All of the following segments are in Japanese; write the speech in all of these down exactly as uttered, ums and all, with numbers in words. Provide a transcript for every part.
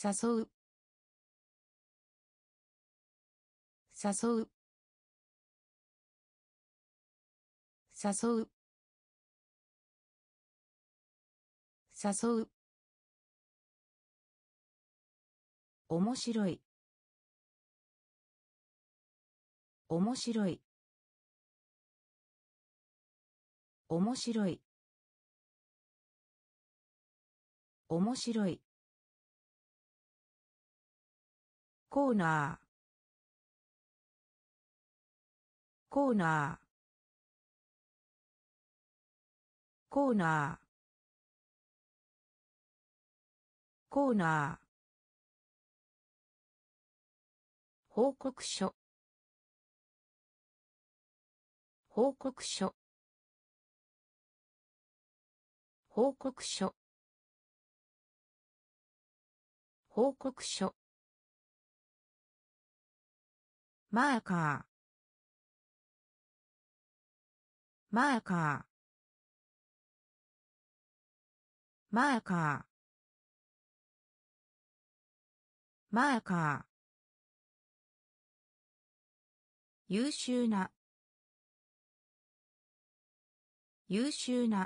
誘う誘う誘う誘う面白い面白い面白い面白いコーナーコーナーコーナーコーナー報告書報告書報告書報告書マーカーマーカーマーカーマーカー優秀な優秀な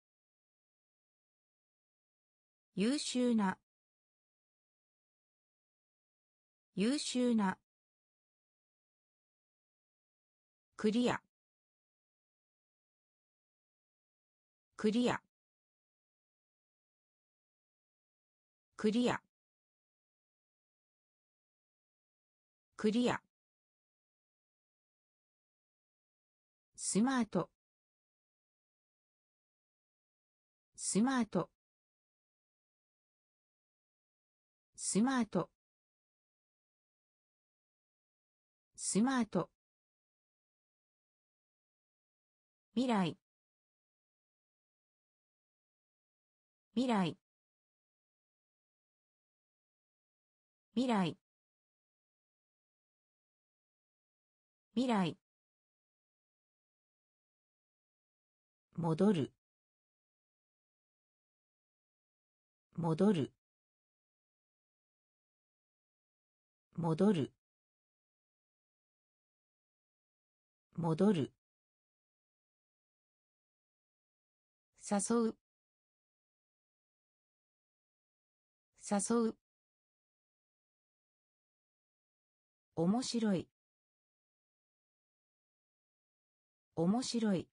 優秀な優秀なクリアクリアクリアクリアスマートスマートスマートスマート未来未来未来未来戻る戻る戻る戻る誘う誘う面白い面白い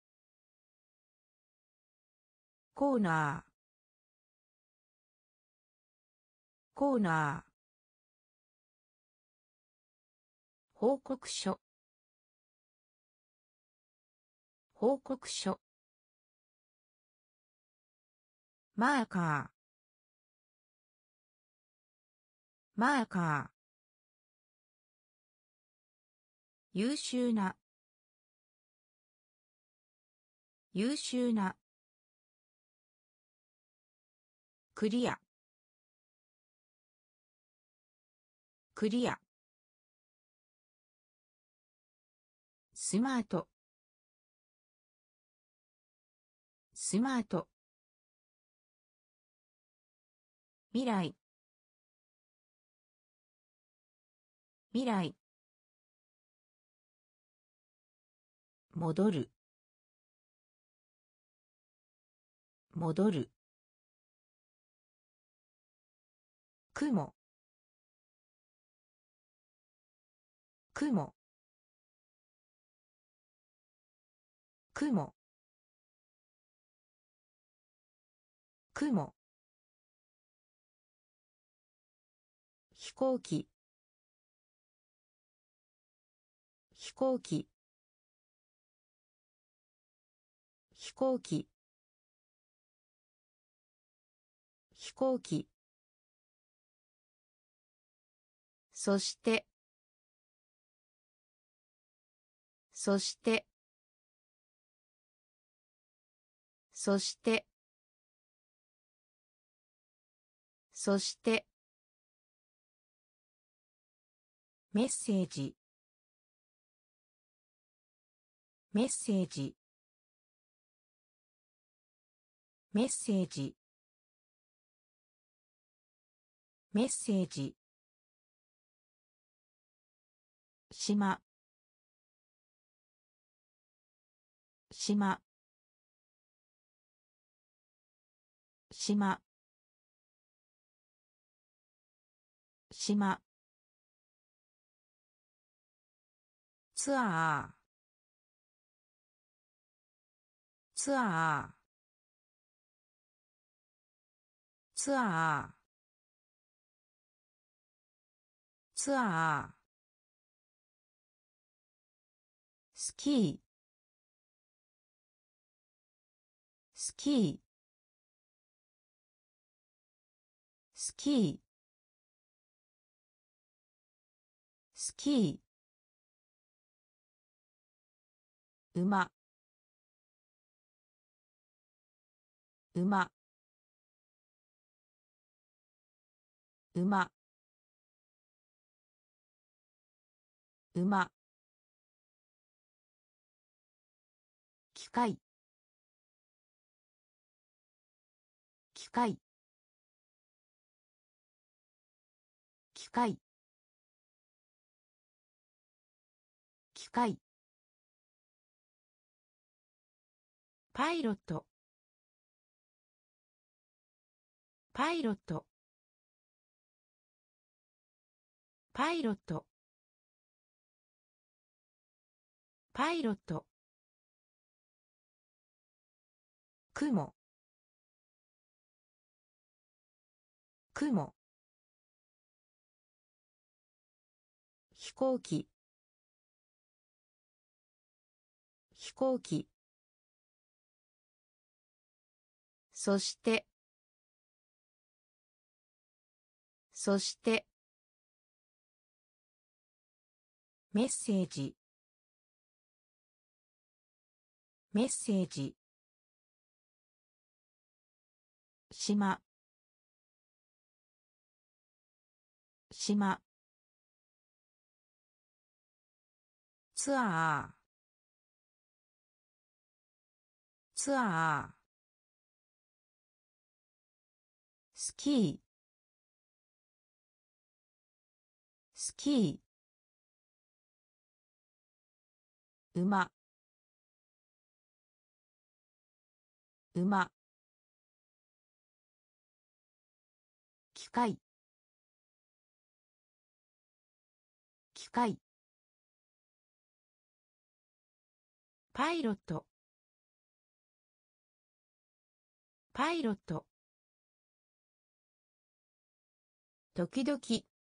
コーナーコーナー報告書報告書マーカーマーカー優秀な優秀なクリアクリアスマートスマート未来未来戻る戻る雲雲雲雲飛行機飛行機飛行機飛行機そしてそしてそしてそしてメッセージメッセージメッセージメッセージ島島島島ツアーツアーツアーツアースキースキースキースキー馬馬馬馬機械機械機械機械パイロットパイロットパイロットパイロット雲雲飛行機飛行機そしてそしてメッセージメッセージ島島ツアーツアースキースキー馬馬機械機械パイロットパイロット時々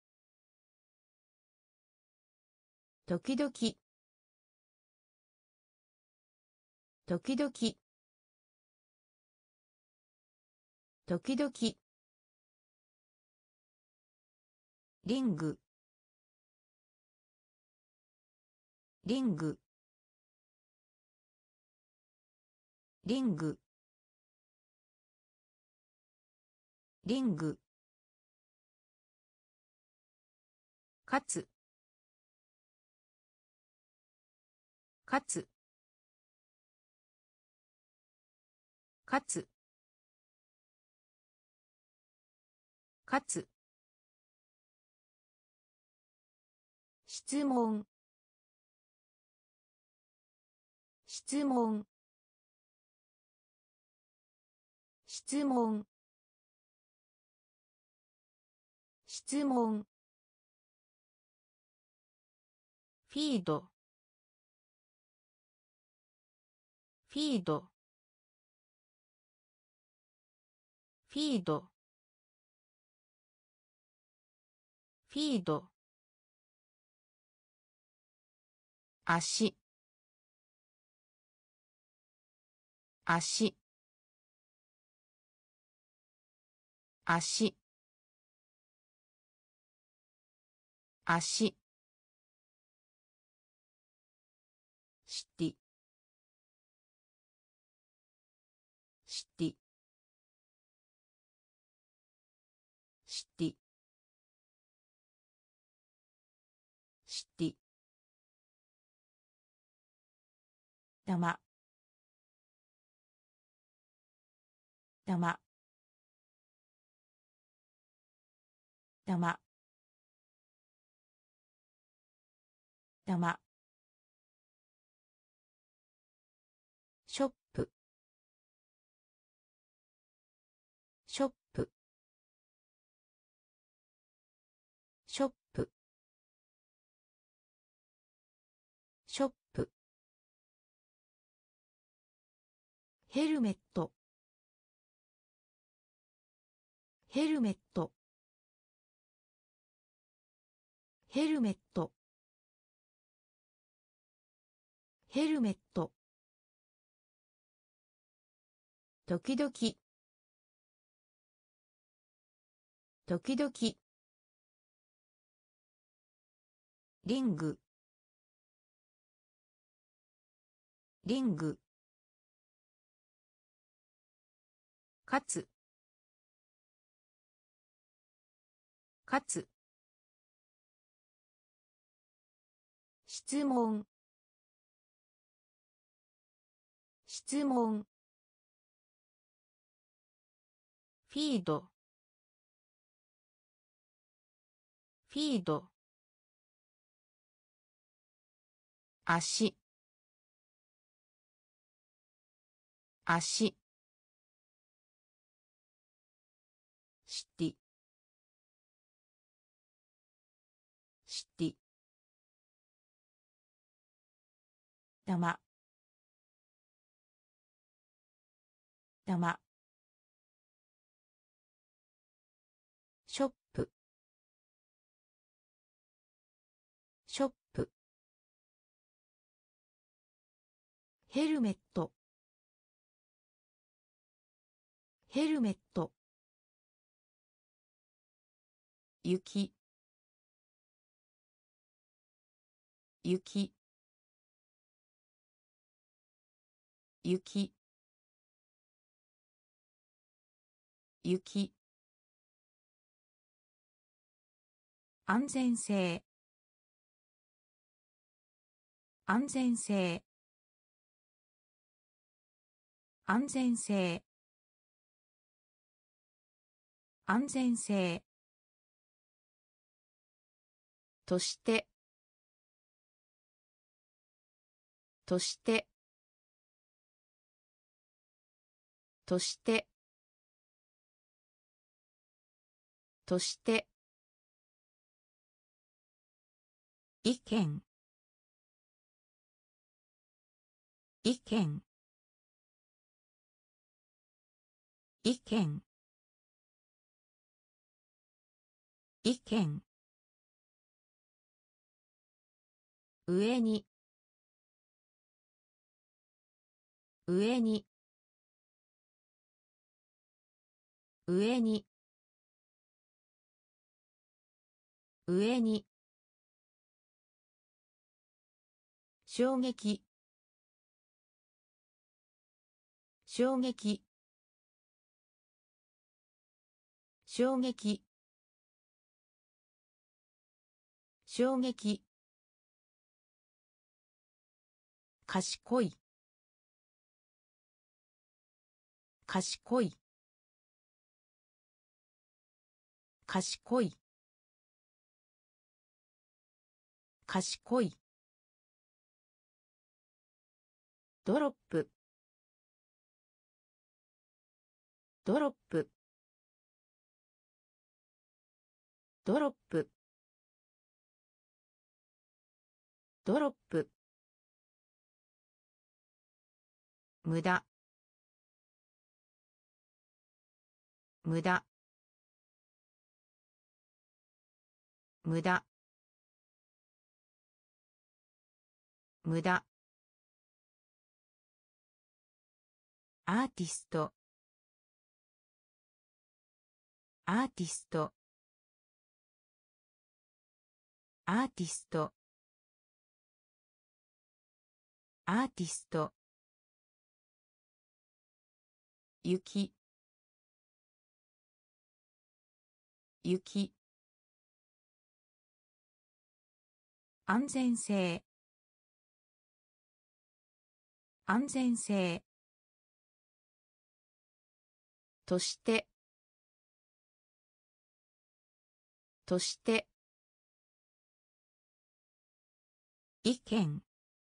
時々時々時々リングリングリングリングかつかつかつかつ質問質問質問質問フィードフィードフィードフィード足足足足シティシティシティシティ玉玉玉玉ショップショップショップショップヘルメットヘルメットヘルメットヘルメット時々時々リングリングかつかつ質問質問フィードフィード足足シティシティ玉玉ショップショップヘルメットヘルメット雪雪雪雪安全性安全性安全性安全性としてとしてとしてとして意見意見意見意見上に上に上に上に衝撃衝撃衝撃衝撃賢い賢い賢い賢いドロップドロップドロップドロップ無駄無駄無駄無駄アーティストアーティストアーティストアーティスト雪雪安全性安全性としてとして意見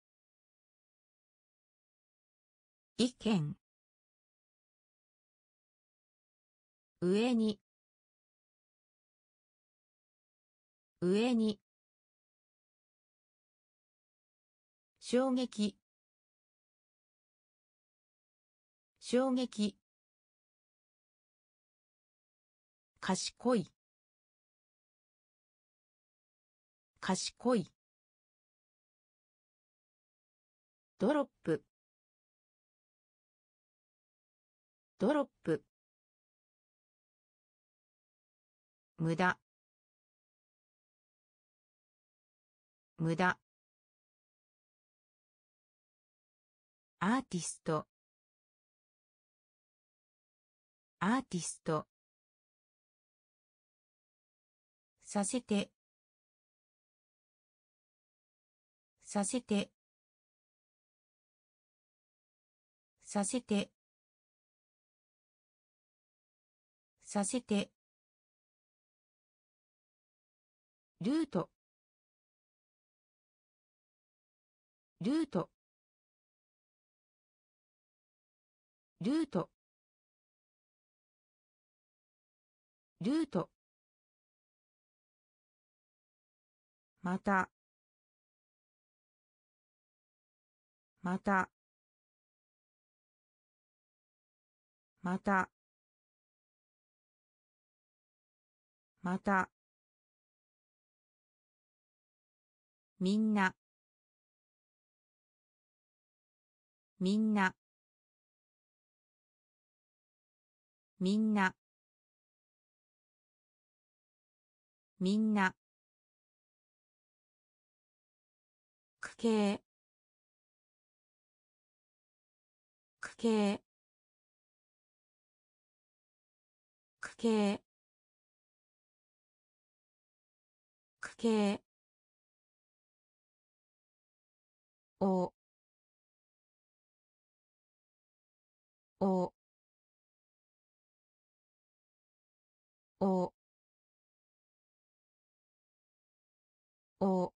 意見上に上に衝撃衝撃賢い賢いドロップドロップ無駄無駄アーティストアーティストさせてさせてさせてさせてルートルートルートルートまたまたまたまたみんなみんなみんなみんな区形区形区形区形おおおお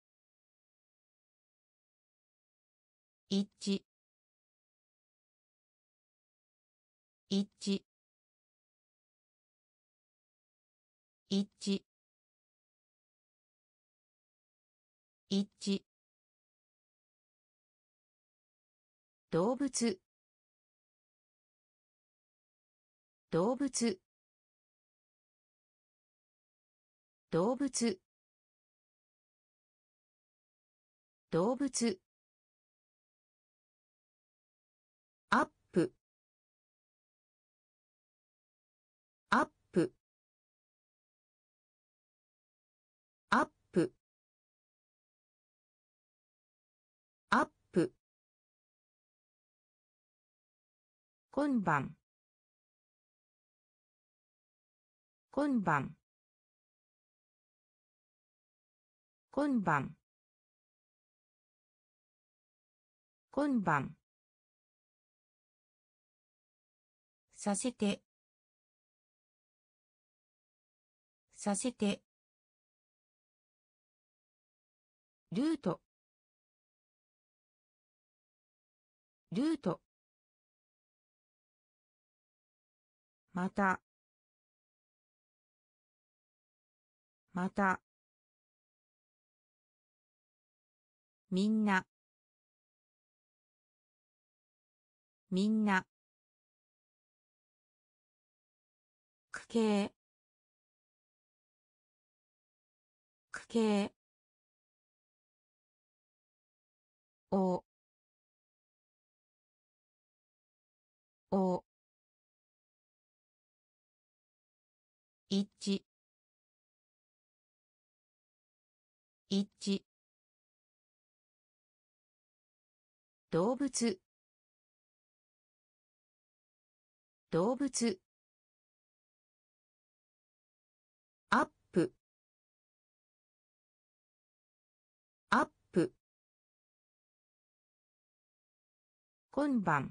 一致一致一致一致動物動物動物動物アップアップアップアップ今晩今晩今晩今晩させてさせてルートルートまたまたみんなみんな区形区形おお一致一致動物動物アップアップ今晩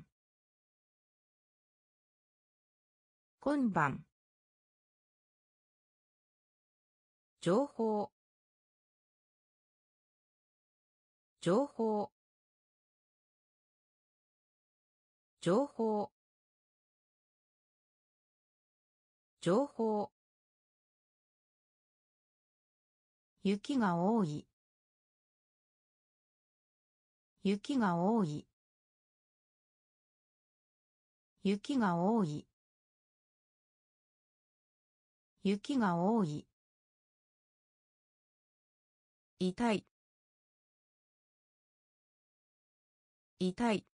今晩情報情報情報情報雪が多い雪が多い雪が多い雪が多い痛い痛い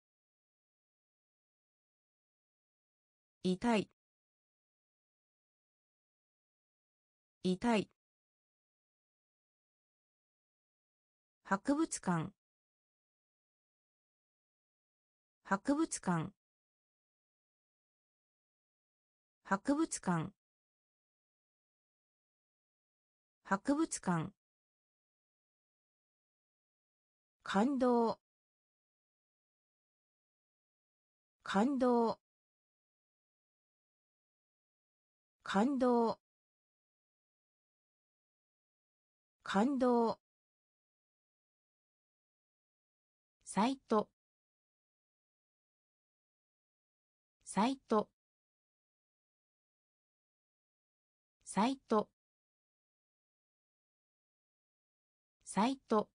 痛い痛い博物館博物館博物館博物館感動感動感動感動サイトサイトサイトサイト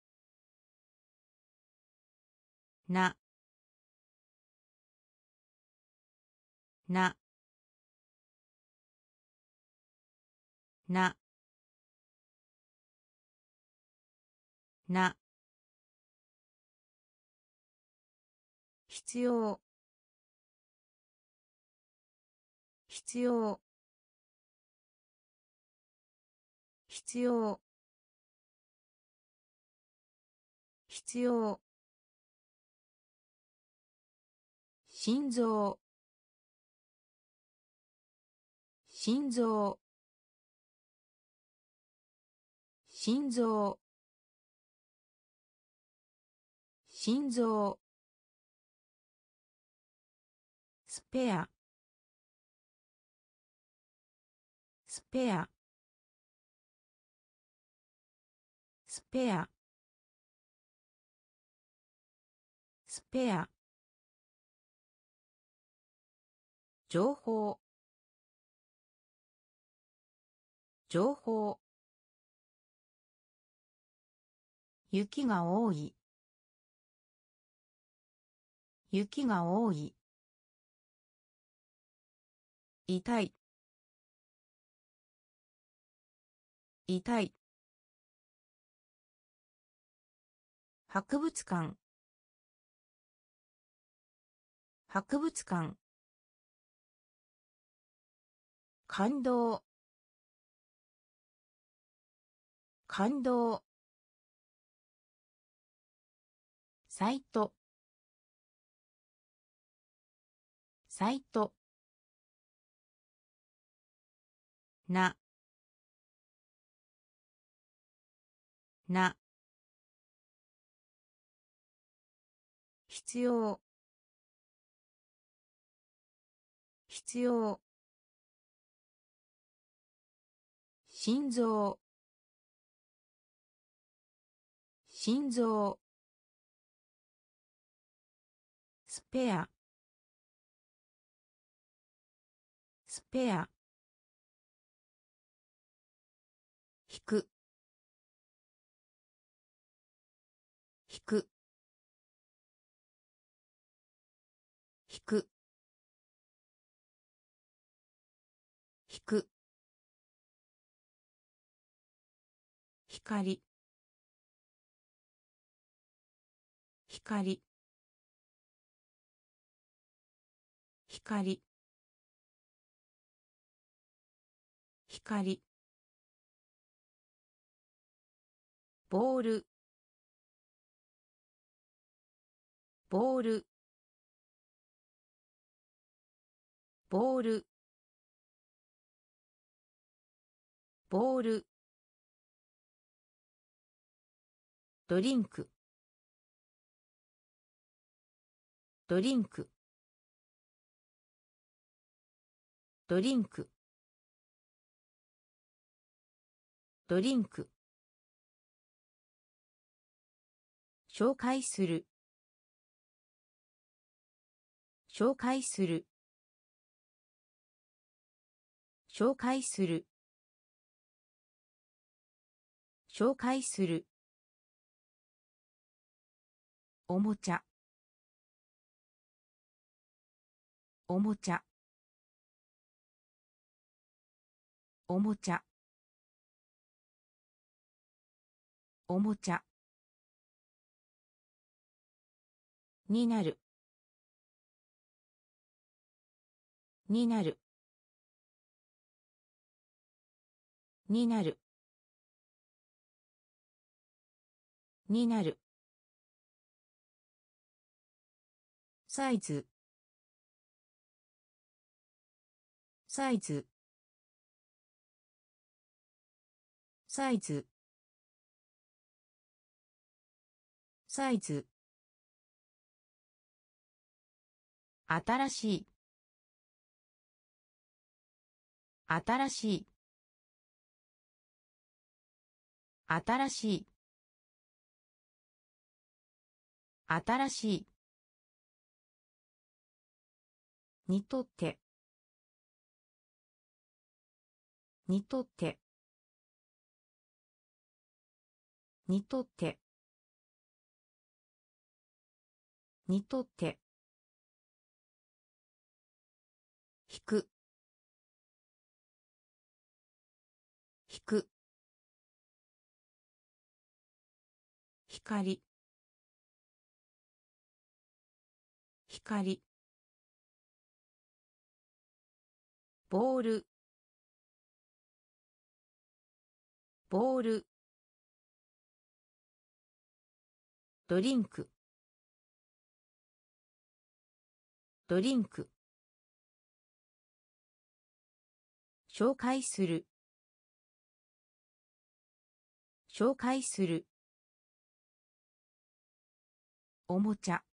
なななな必要必要必要必要心臓心臓心臓心臓スペアスペアスペアスペア情報情報雪が多い雪が多い痛い痛い博物館博物館感動感動サイトサイトなな必要必要心臓心臓スペアスペア引く引く引く引く光光光光ボールボールボールボールドリンクドリンクドリンクドリンク紹介する紹介する紹介する紹介するおもちゃおもちゃおもちゃおもちゃになるになるになるになるサイズサイズサイズサイズ新しい新しい新しい新しいにとってにとってにとってにとって引く引く光光ボールボールドリンクドリンク紹介する紹介するおもちゃ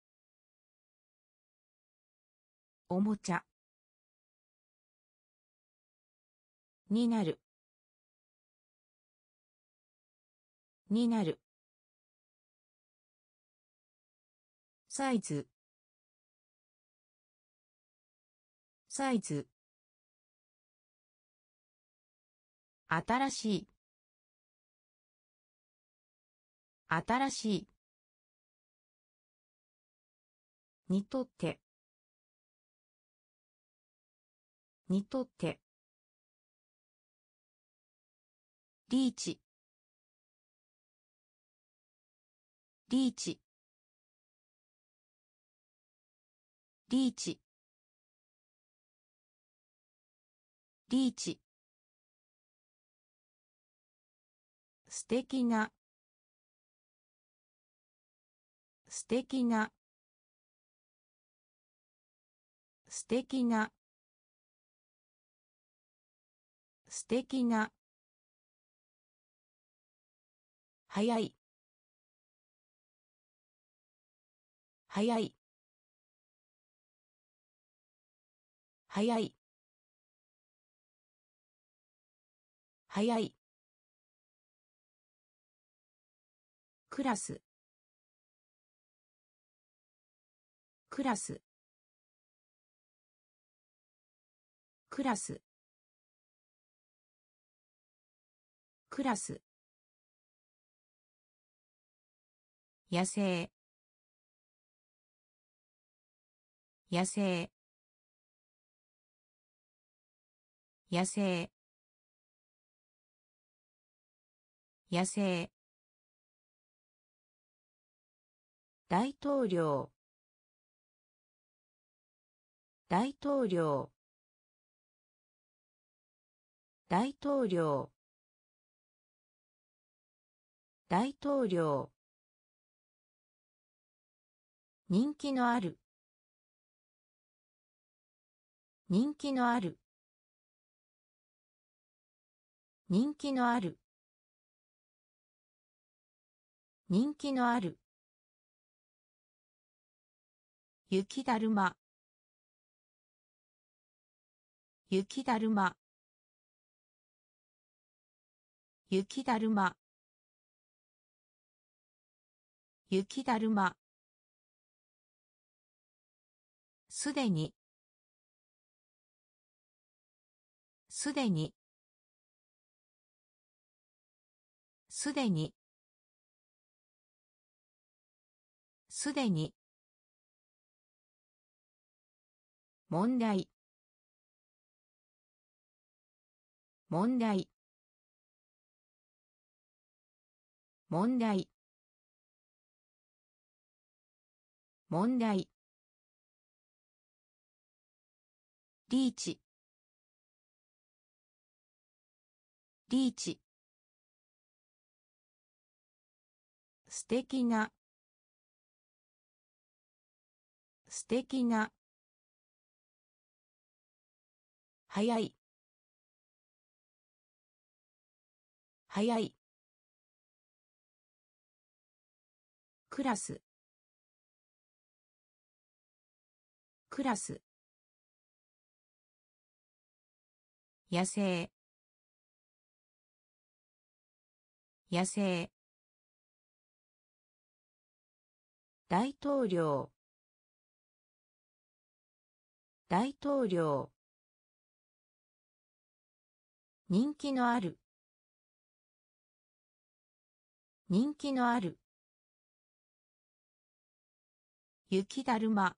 おもちゃになるになるサイズサイズ新しい新しいにとってにとってリーチリーチリーチリーチ素敵な素敵な素敵な素敵な早い早い早い早いクラスクラスクラスクラス野生野生野生野生大統領大統領大統領大統領人気のある人気のある人気のある人気のある雪だるま雪だるま雪だるま、雪だるま、すでに、すでに、すでに、すでに、問題、問題、問題、問題、リーチ、リーチ、素敵な、素敵な、早い、早い、クラス、クラス、野生、野生、大統領、大統領、人気のある、人気のある、雪だるま、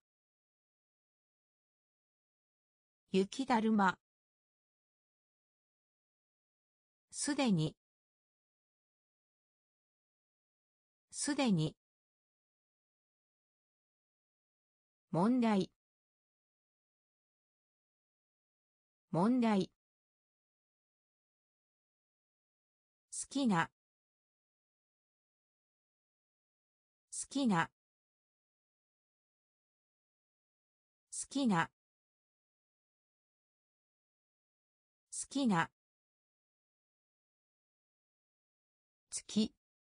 雪だるま、すでに、すでに、問題、問題、好きな、好きな、好きな、好きな、月、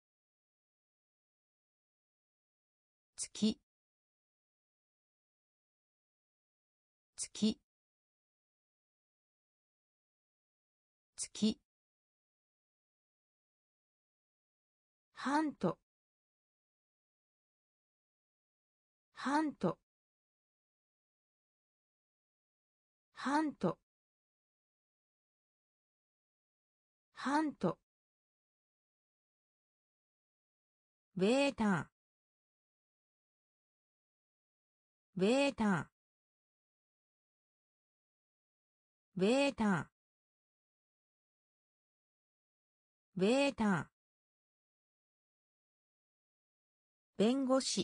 月、月、月、ハント、ハント、ハント、ハント、ベータ、ベータ、ベータ、ベータ、弁護士、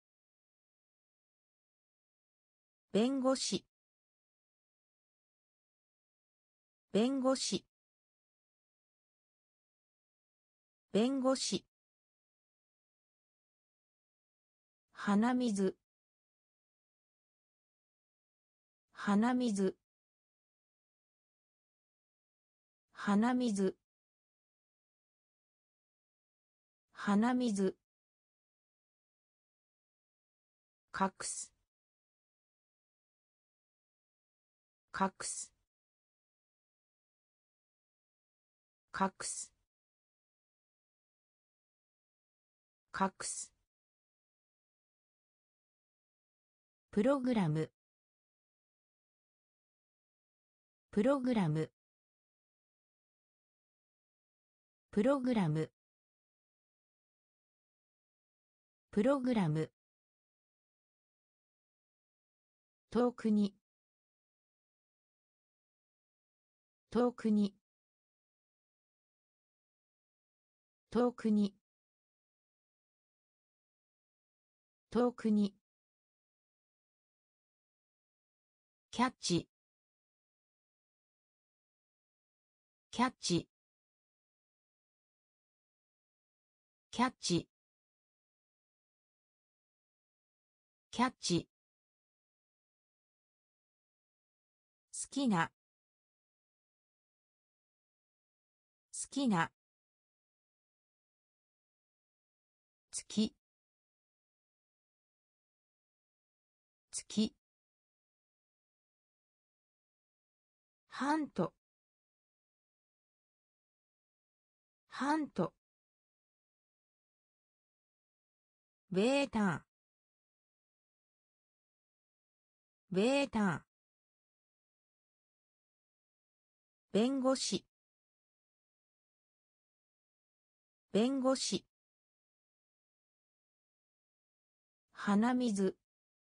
弁護士、弁護士、弁護士、鼻水、鼻水、鼻水、鼻水、隠す、隠す、隠す、隠す、プログラム、プログラム、プログラム、プログラム、遠くに、遠くに、遠くに、遠くに、キャッチ、キャッチ、キャッチ、キャッチ、好きな、好きな、月、月、ハント、 ハント、ベータ、ベータ、弁護士、弁護士、鼻水、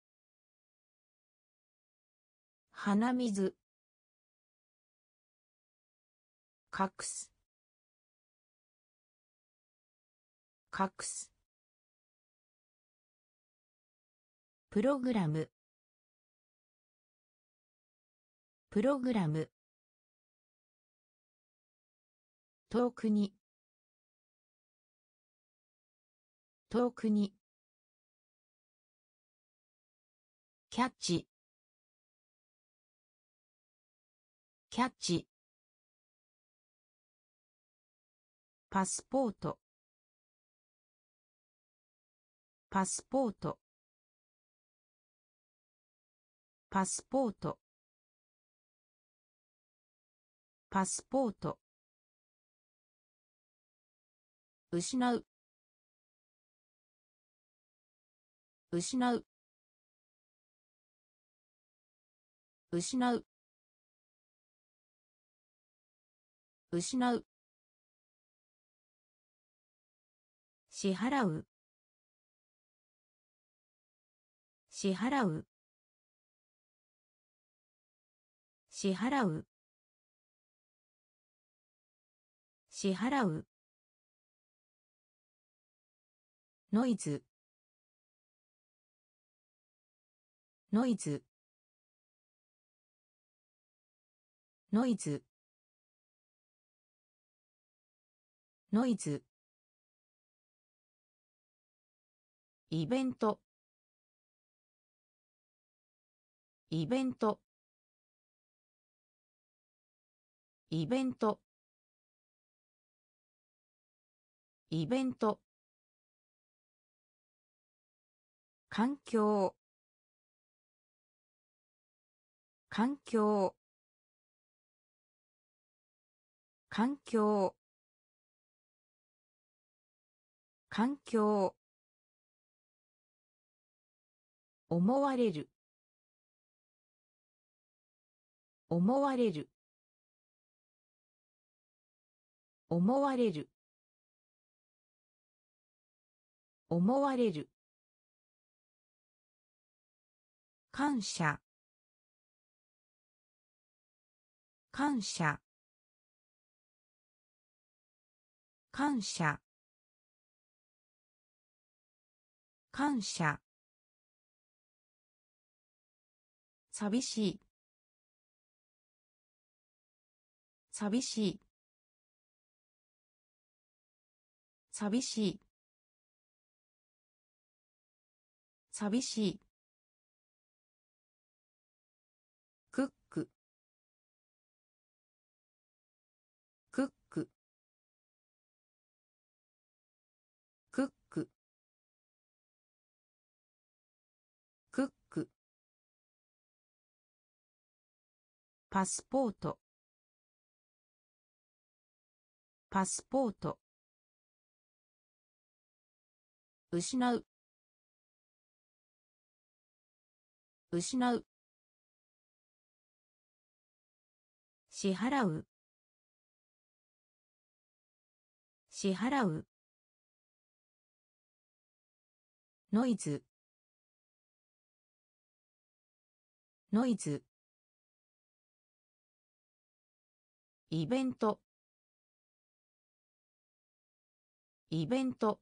鼻水、隠す、隠す、プログラム、プログラム、遠くに、遠くに、キャッチ、キャッチ、パスポート、パスポート、パスポート、パスポート、失う、失う、失う、失う、支払う、支払う、支払う、支払う、ノイズ、ノイズ、ノイズ、ノイズ、イベント、イベント、イベント、イベント、環境、環境、環境、環境、思われる、思われる、思われる、思われる、感謝、感謝、感謝、感謝、寂しい、寂しい、寂しい、寂しい、クック、クック、クック、クック、パスポート、パスポート、失う、失う、支払う、支払う、ノイズ、ノイズ、イベント、イベント、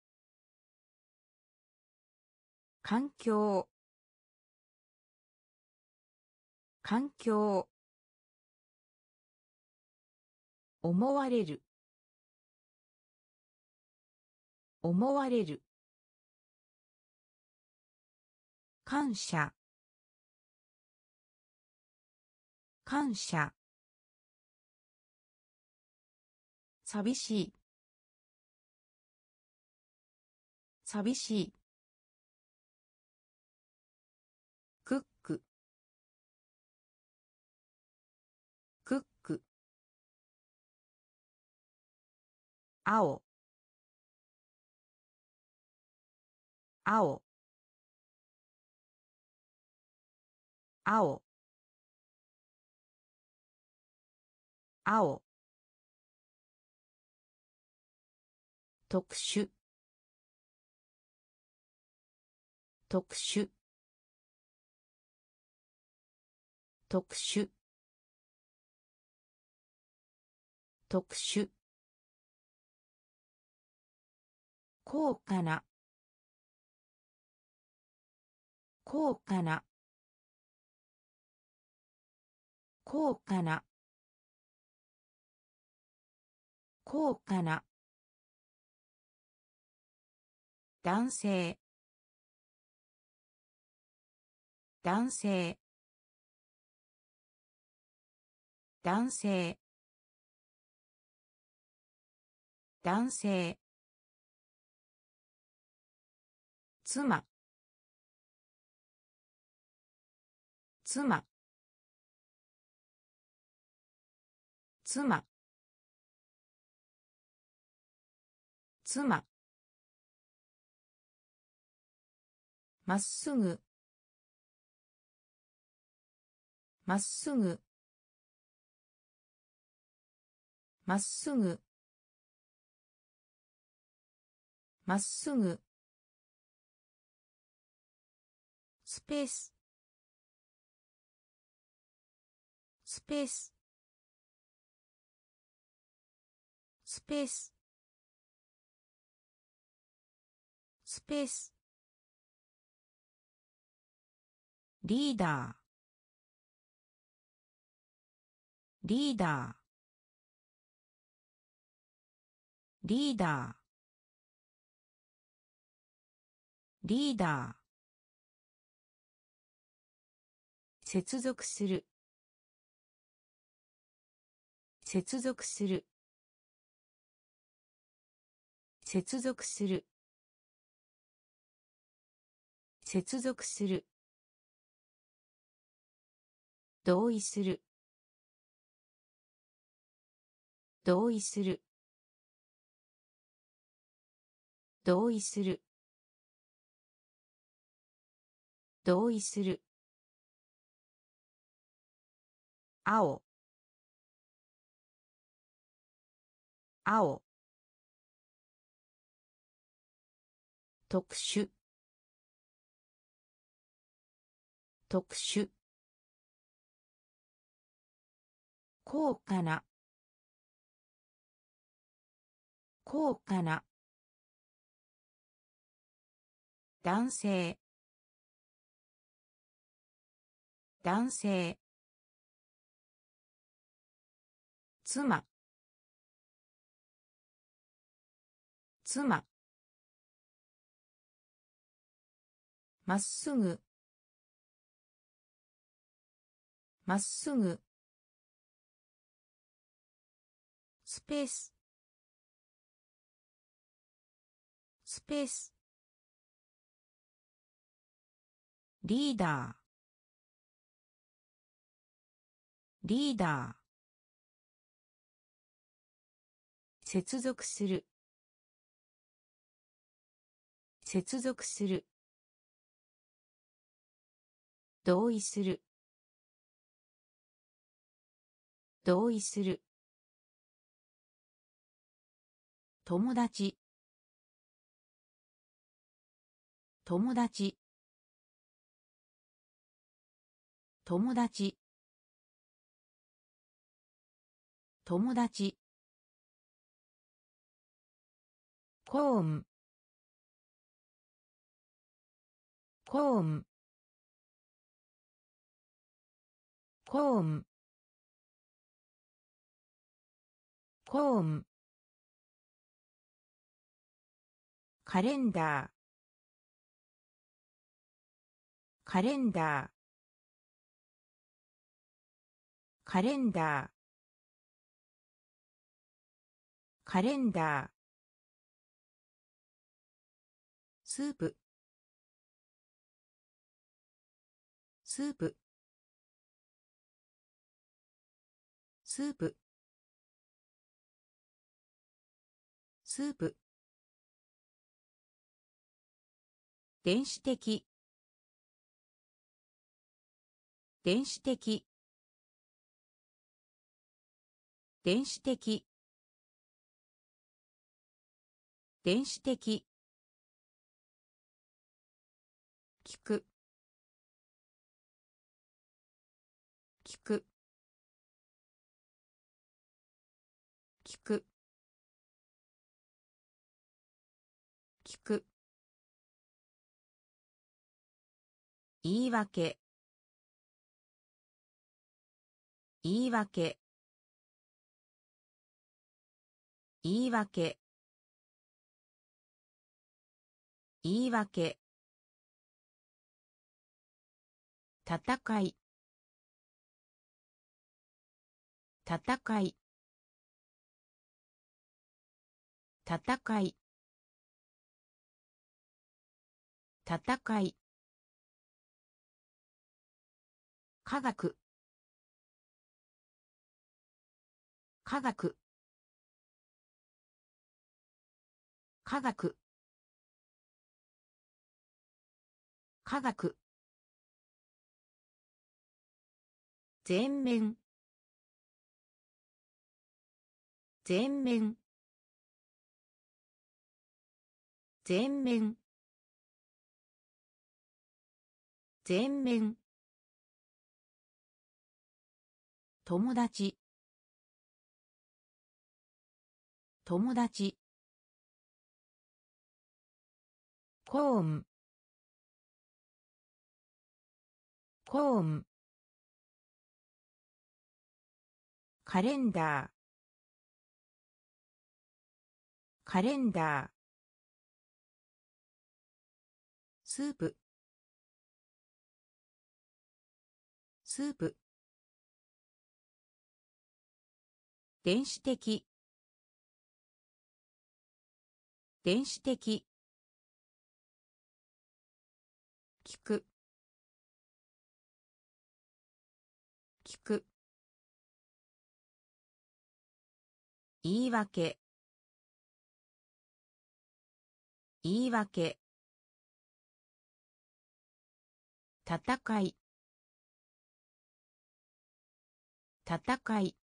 環境、環境、思われる、思われる、感謝、感謝、寂しい、寂しい、クック、クック、 青青青青特殊特殊特殊特殊高価な高価な高価な高価な男性男性男性男性妻妻妻妻まっすぐまっすぐまっすぐまっすぐスペーススペーススペーススペースリーダーリーダーリーダーリーダー接続する接続する接続する接続する同意する同意する同意する同意する青青特殊特殊高価な高価な男性男性妻妻まっすぐまっすぐスペーススペースリーダーリーダー接続する接続する同意する同意する友達友達友達友達コーンコーンコーンコーンカレンダーカレンダーカレンダーカレンダースープスープスープスープ電子的電子的電子的電子的聞く聞く聞く聞く言い訳言い訳言い訳言い訳戦い戦い戦い戦い科学科学科学科学全面全面全面全面友達友達コーンコーンカレンダーカレンダースープスープ電子的電子的聞く聞く言い訳言い訳戦い戦い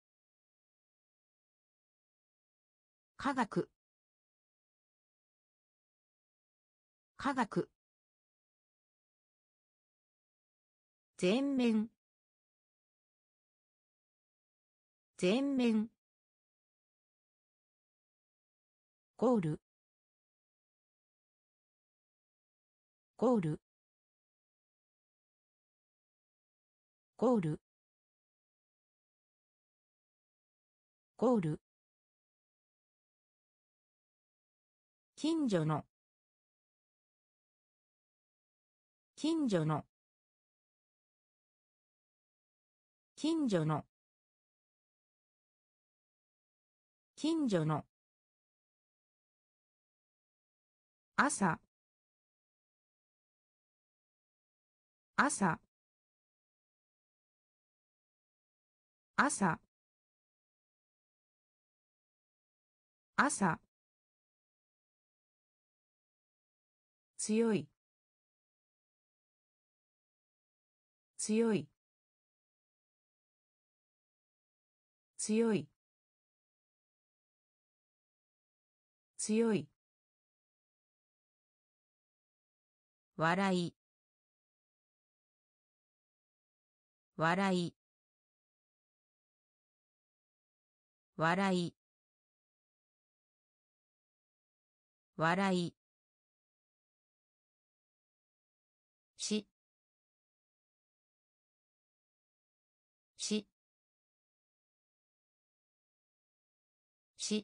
科学科学全面全面ゴールゴールゴールゴール近所の近所の近所の近所の朝朝朝朝強い強い強い強い笑い笑い笑い笑いししし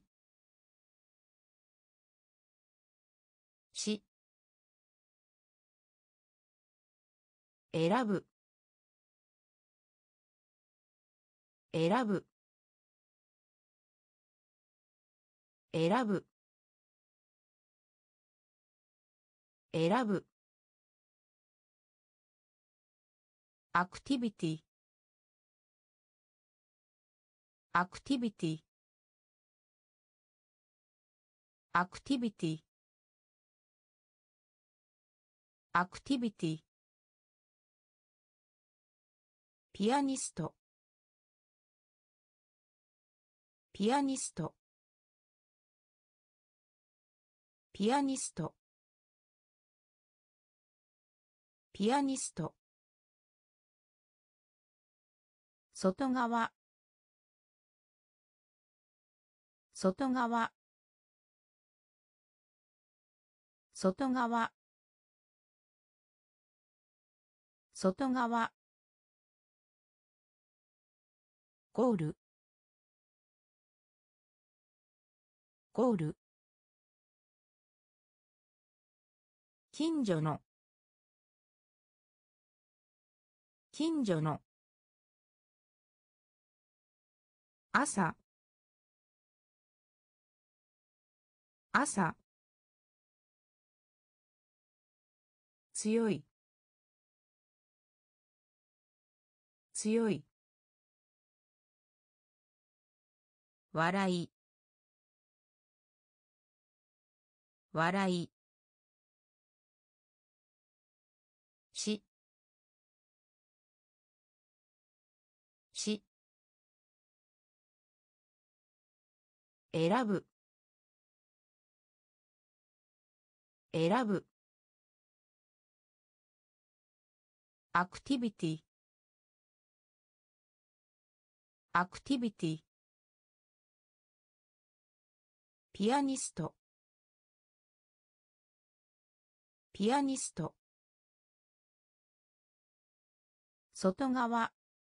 し選ぶ選ぶ選ぶ選ぶアクティビティアクティビティアクティビティアクティビティピアニストピアニストピアニストピアニスト外側外側外側外側ゴールゴール近所の近所の朝朝強い強い笑い笑いしし選ぶ選ぶアクティビティアクティビティピアニストピアニスト外側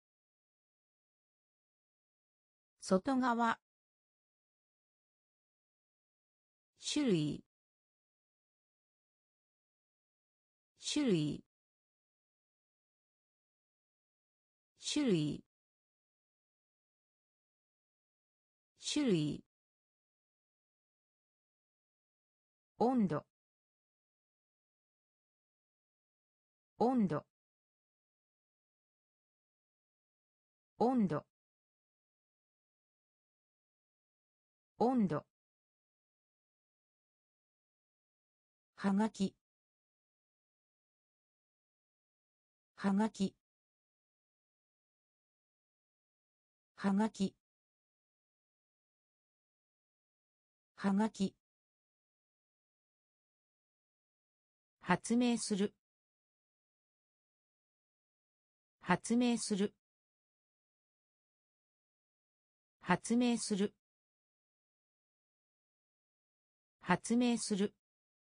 外側種類種類種類種類温度温度温度温度はがきはがきはがきはがき発明する発明する発明する発明する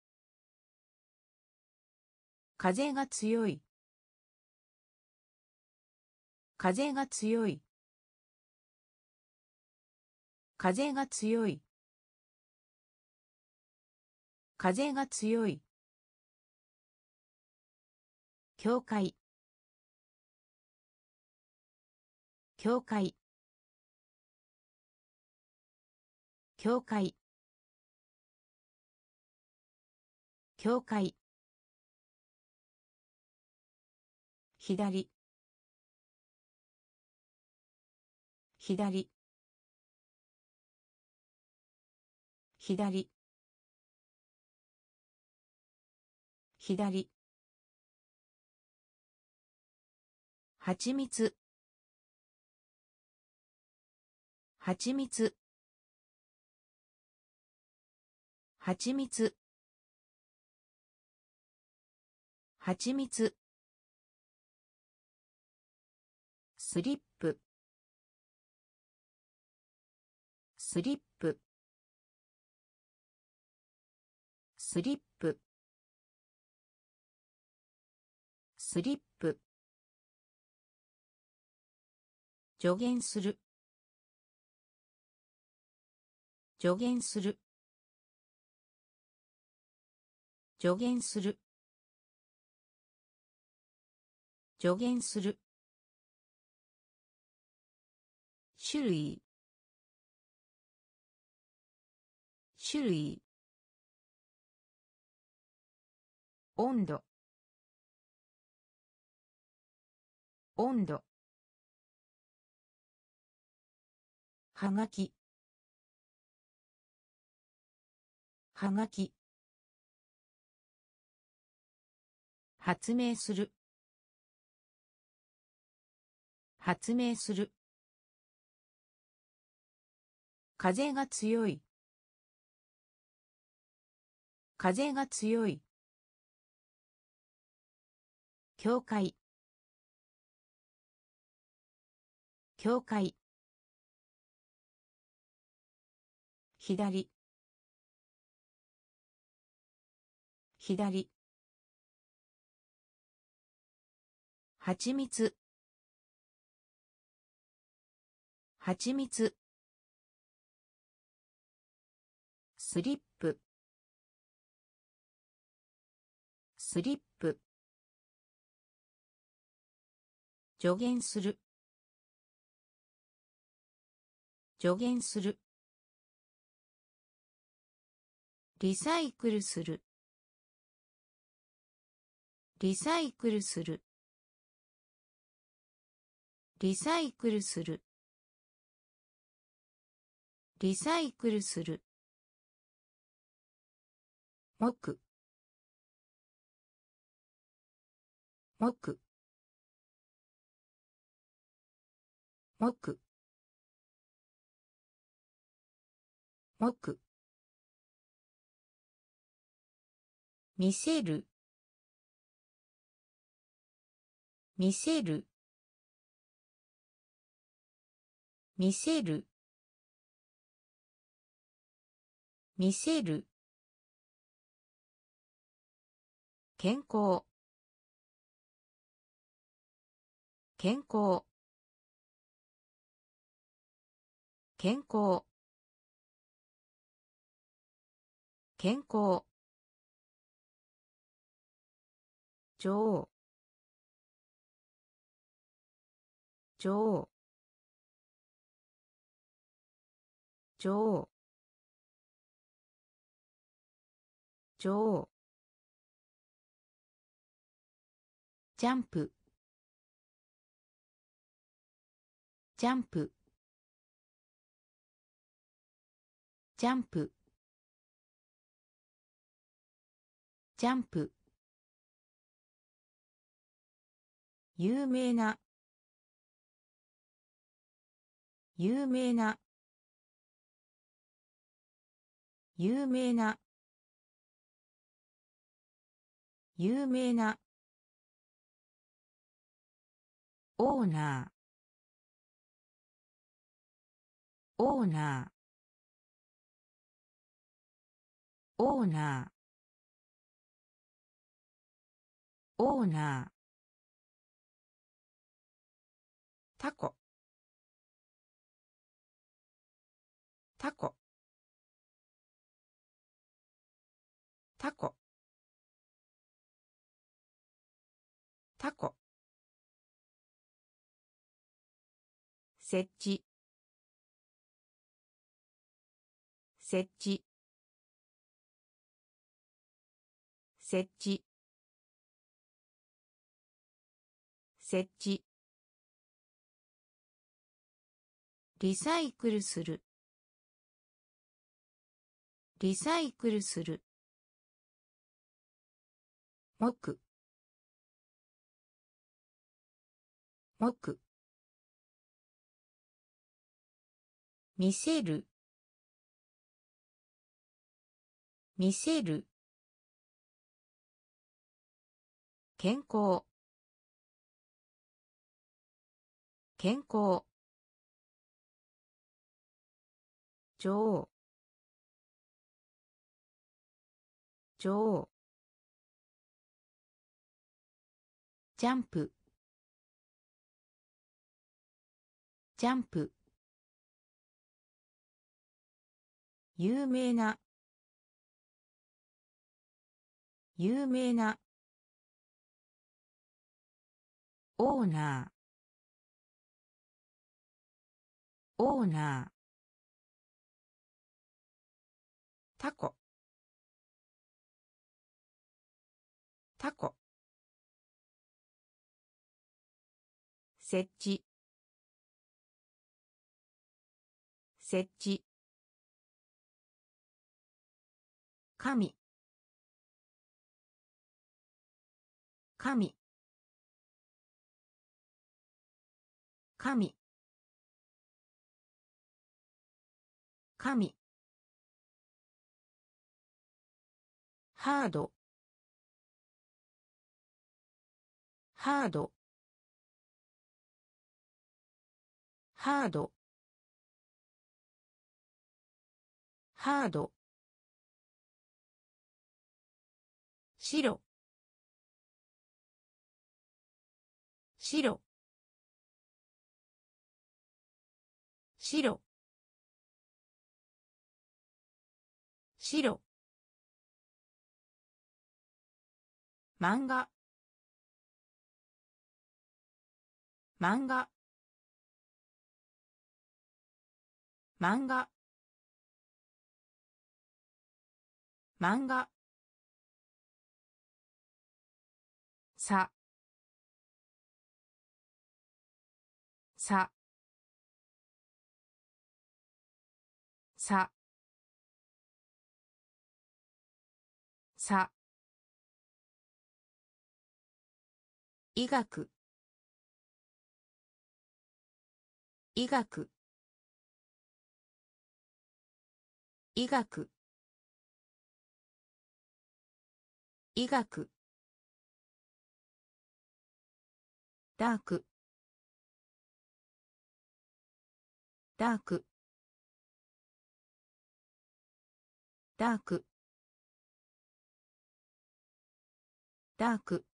風が強い風が強い風が強い風が強い教会教会教会教会左左左左はちみつはちみつはちみつはちみつスリップスリップスリップスリップ助言する助言する助言する助言する種類種類温度温度はがきはがき発明する発明する風が強い風が強い教会教会左左はちみつはちみつスリップスリップ助言する助言するリサイクルするリサイクルするリサイクルするリサイクルする木木木木見せる見せる見せる見せる健康健康健康健康女王女王女王女王ジャンプジャンプジャンプジャンプ有名な有名な有名な有名なオーナーオーナーオーナーオーナータコタコタコタコ設置設置設置設置リサイクルするリサイクルする木木見せる見せる健康健康女王女王ジャンプジャンプ有名な有名なオーナーオーナータコタコ設置設置神神神神ハードハードハードハード白白白白漫画漫画漫画漫画ささささ医学医学医学医学ダークダークダークダーク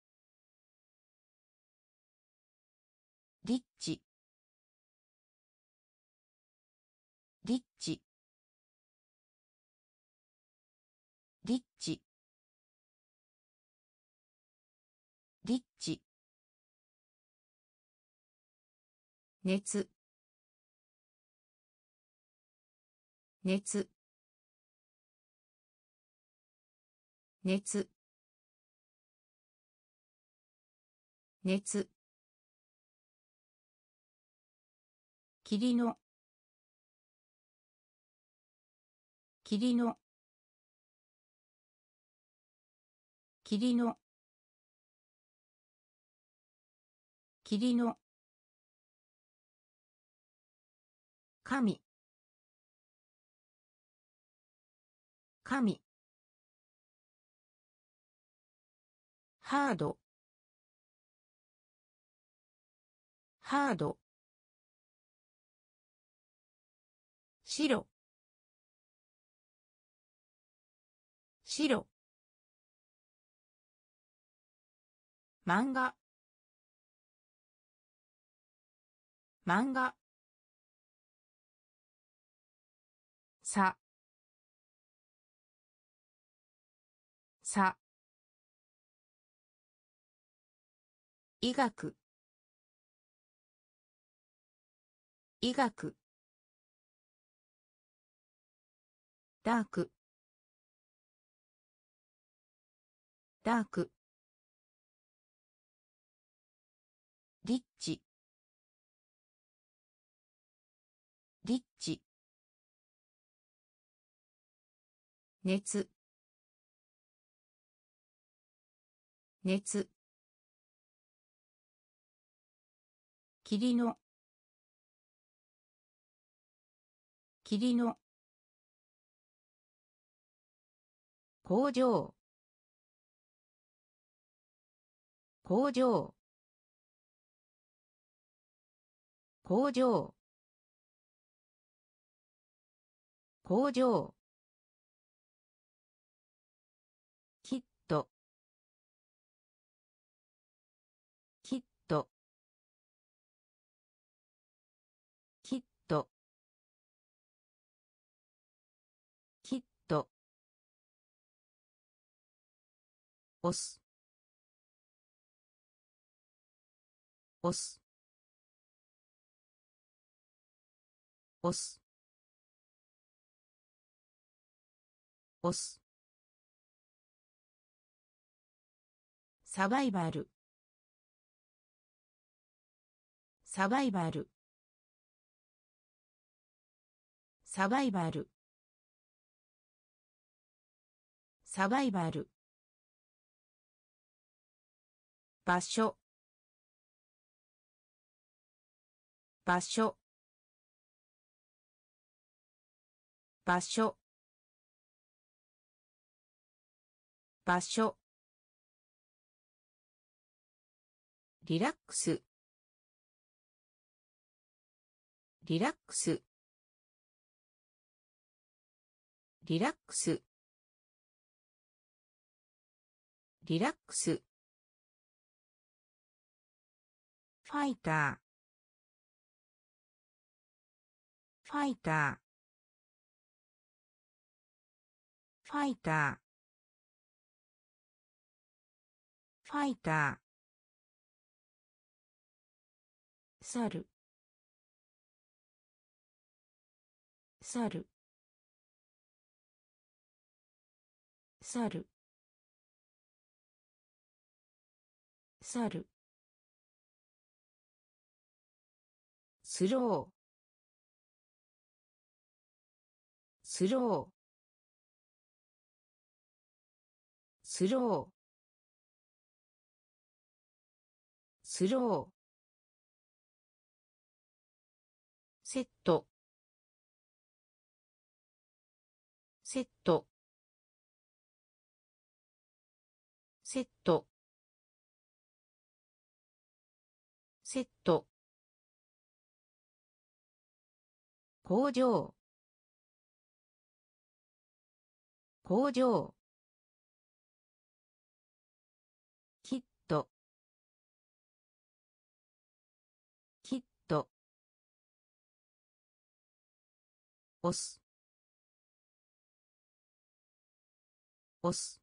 リッチリッチリッチリッチ熱熱熱熱霧の霧の霧の霧の神神ハードハード白白漫画漫画ささ医学医学ダークダークリッチリッチ熱熱霧の霧の工場工場工場工場きっときっときっときっと押す押す押す押すサバイバルサバイバルサバイバルサバイバル。場所。場所。場所。場所。リラックス。リラックス。リラックス。リラックス。ファイター。ファイター。ファイター。ファイター。猿。猿。猿。猿。スロー。スロー。スロー。スロー。セット。セット。セット。セット。工場。工場。キット。キット。押す。押す。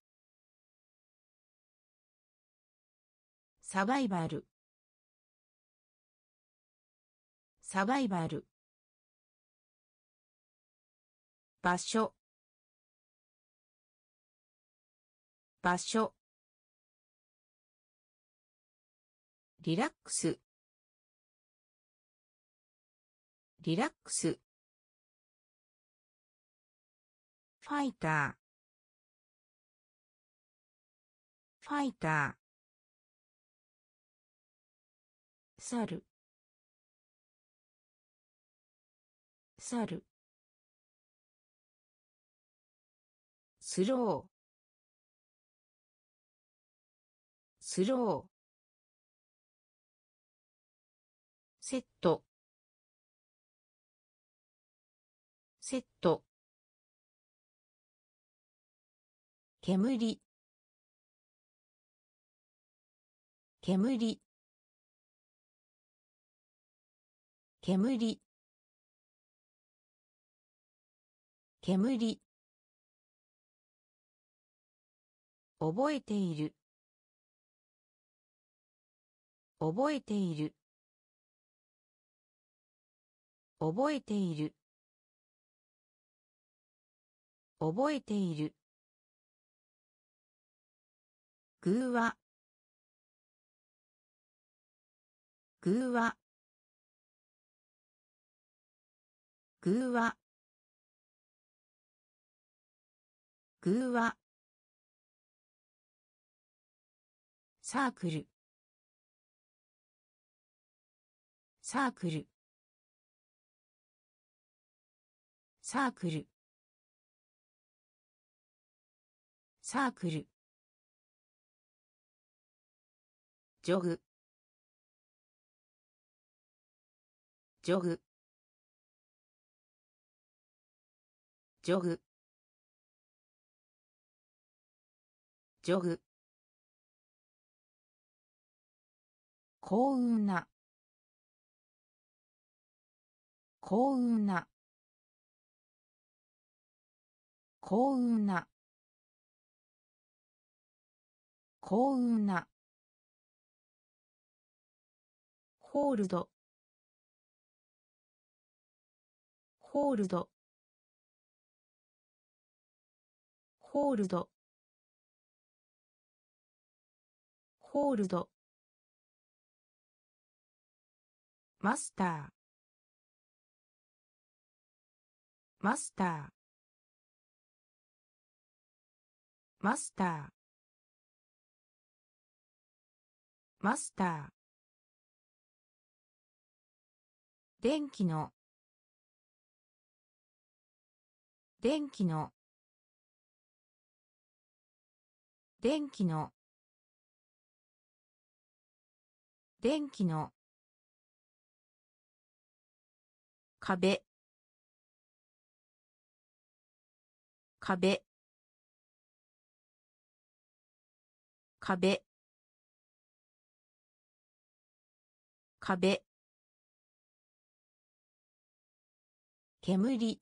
サバイバル。サバイバル。場所。場所。リラックス。リラックス。ファイター。ファイター。猿。猿。スロー。スロー。セット。セット。煙。煙。煙。煙。覚えている。覚えている。覚えている。覚えている。偶話。偶話。偶話。偶話。サークル。サークル。サークル。サークル。ジョグ。ジョグ。ジョグ。ジョグ。幸運な。幸運な。幸運な。幸運な。ホールド。ホールド。ホールド。ホールド。マスター。マスター。 マスターマスター電気の電気の電気の電気の壁壁壁壁煙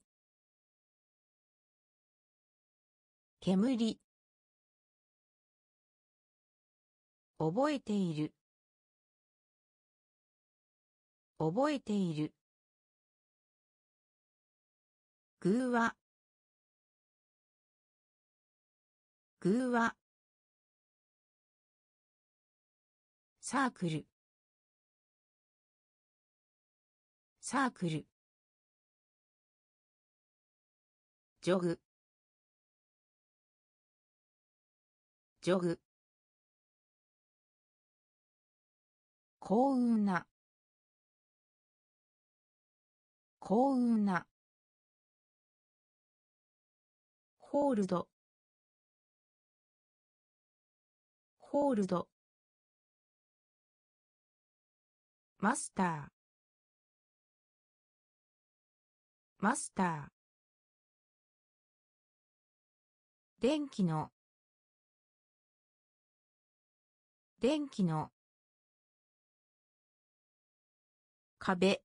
煙覚えている覚えている偶話偶話サークルサークルジョグジョグ幸運な幸運なホールドホールドマスターマスター電気の電気の壁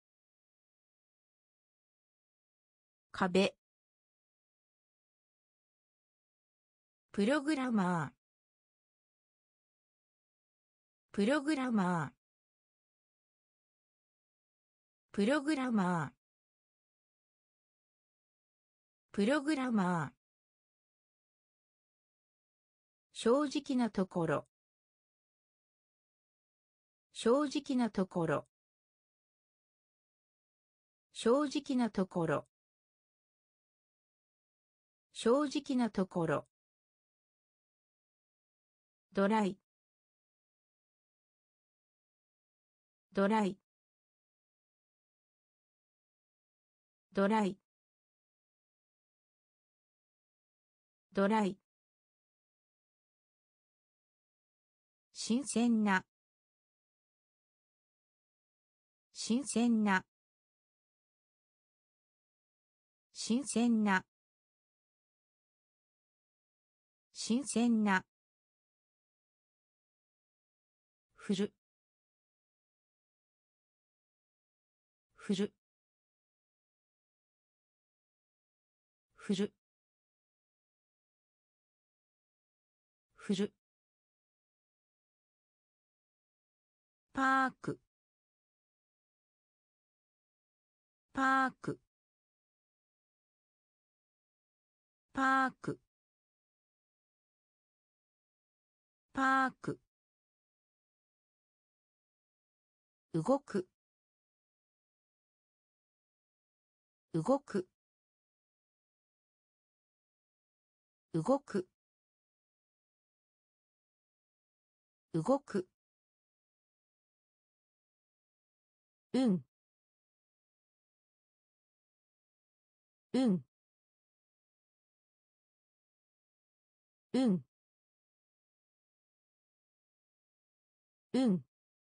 壁プログラマープログラマープログラマープログラマー正直なところ正直なところ正直なところ正直なところドライドライドライドライ新鮮な新鮮な新鮮な新鮮な振る振る振る振るパークパークパークパーク動く動く動く動くうんうんうんうん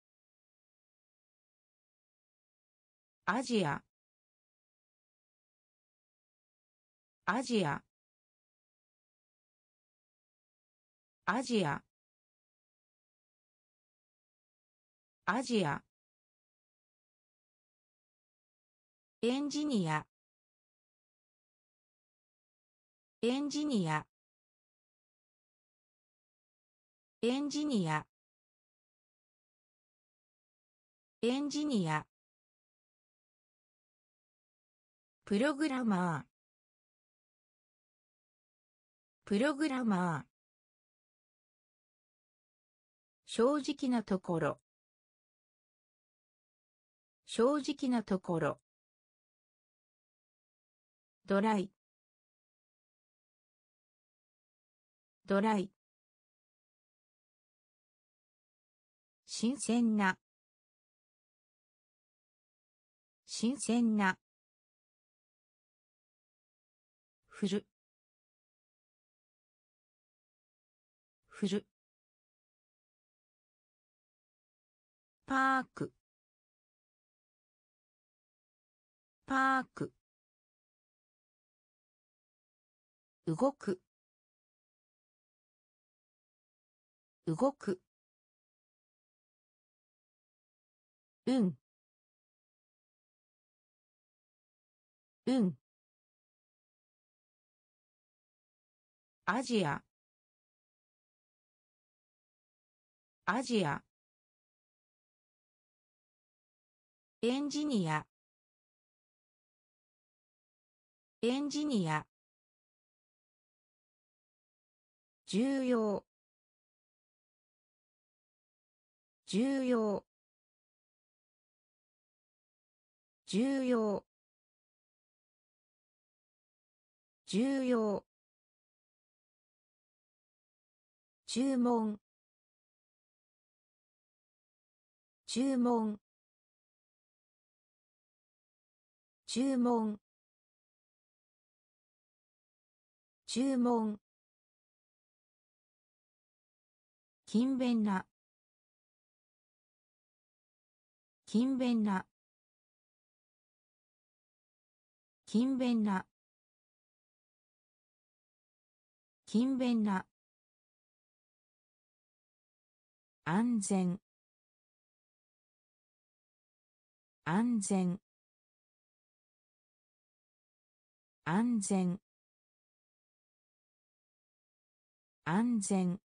アジアアジアアジアアジアエンジニアエンジニアエンジニアエンジニアプログラマープログラマー正直なところ正直なところドライドライ。新鮮な。新鮮な。振る。振る。パーク。パーク。動く。動く。うん。うん。アジア。アジア。エンジニア。エンジニア。重要。重要。重要。重要。注文。注文。注文。注文。勤勉な。勤勉な。勤勉な。勤勉な。安全。安全。安全。安全。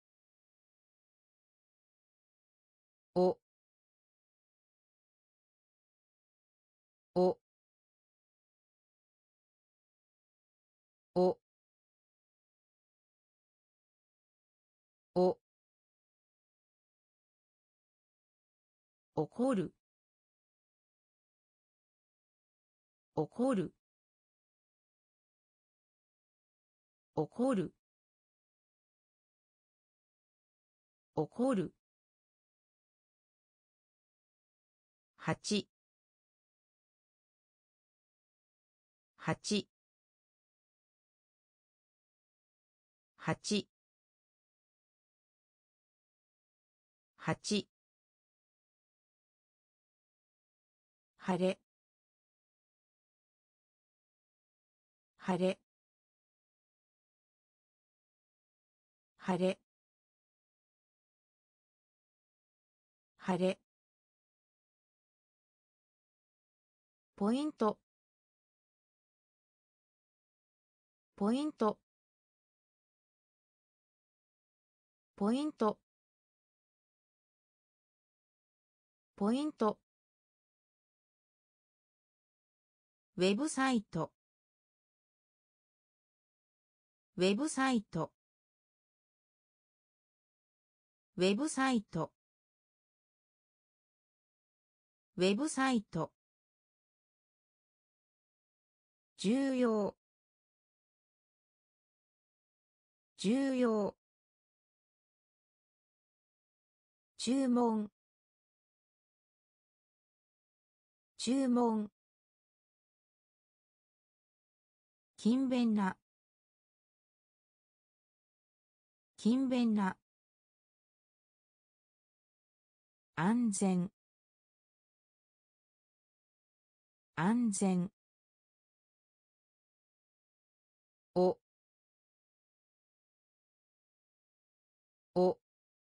お。お。お。お。怒る。怒る。怒る。怒る。八。八。八。八。晴れ。晴れ。晴れ。晴れ。ポイント。ポイント。ポイント。ポイント。ウェブサイト。ウェブサイト。ウェブサイト。ウェブサイト。重要。重要。注文。注文。勤勉な。勤勉な。安全。安全。お。お。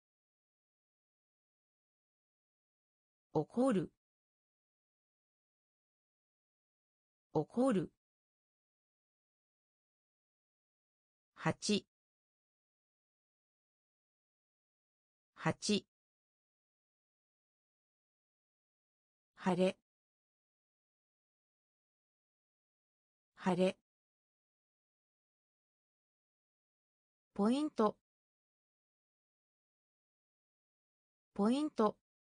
怒る。怒る。八。八。晴れ。晴れ。ポイント。ポイント。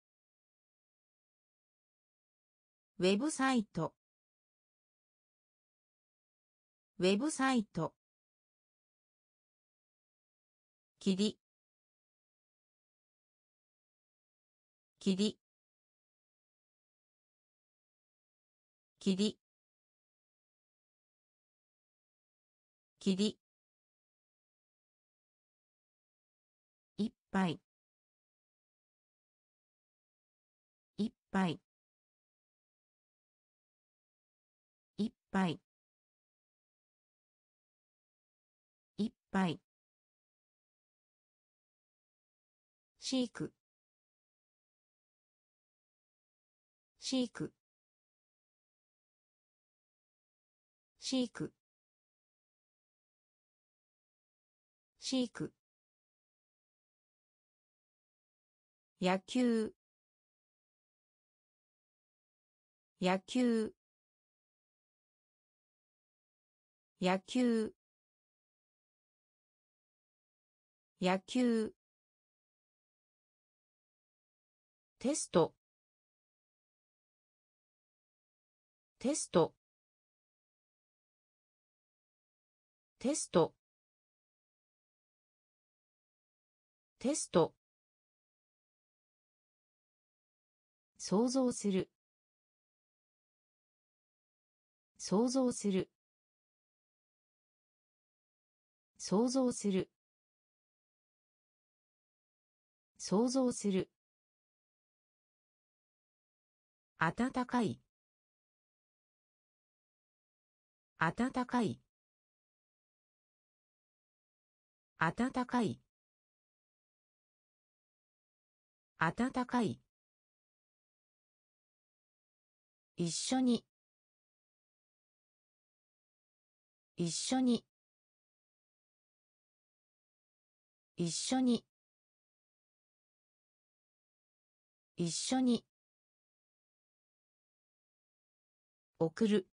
ウェブサイト。ウェブサイト。 霧霧霧霧いっぱいいっぱいいっぱいいっぱい飼育飼育飼育飼育野球野球野球野球テストテストテストテスト想像する想像する想像する想像する暖かい暖かい暖かい暖かい一緒に一緒に一緒に一緒に送る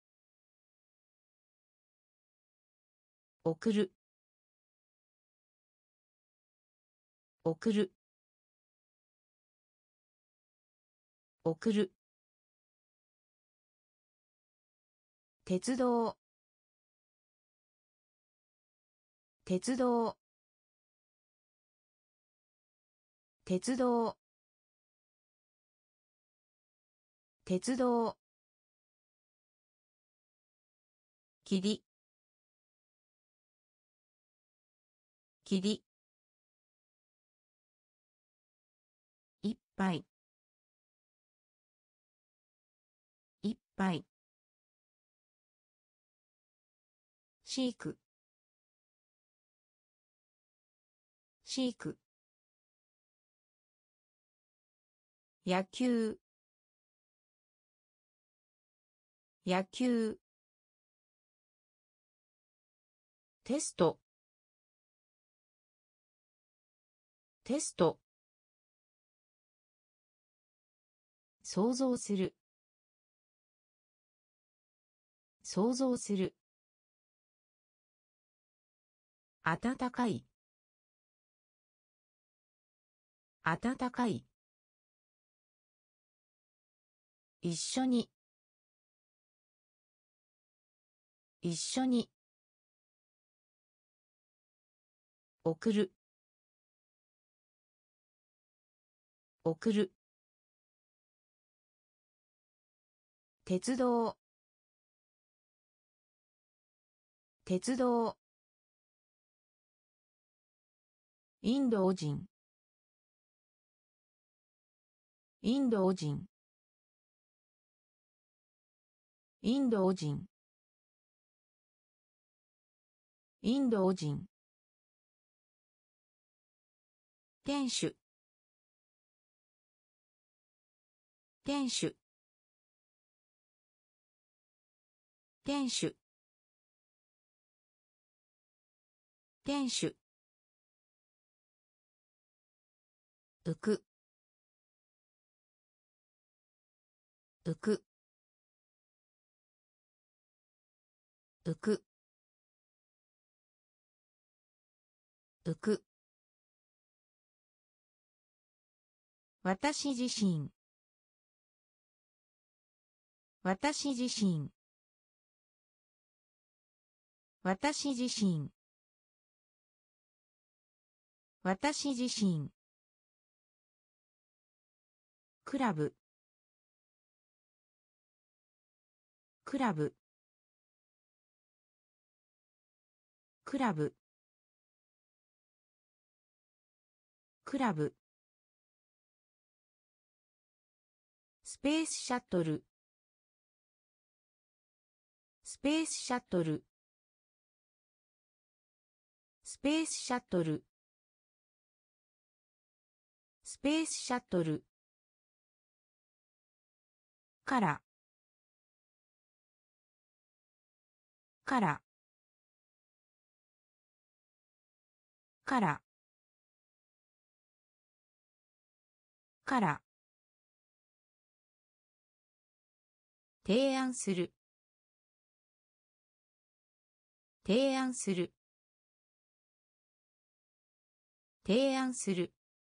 送る送る送る鉄道鉄道鉄道鉄道霧霧いっぱいいっぱい飼育飼育野球野球テストテスト想像する想像する暖かい暖かい一緒に一緒に送る送る鉄道鉄道インド人インド人インド人インド人店主店主店主店主浮く浮く浮く浮く私自身私自身私自身私自身。クラブ。クラブ。クラブ。クラブ。スペースシャトル。スペースシャトル。スペースシャトル。スペースシャトル。からからからから提案する提案する提案する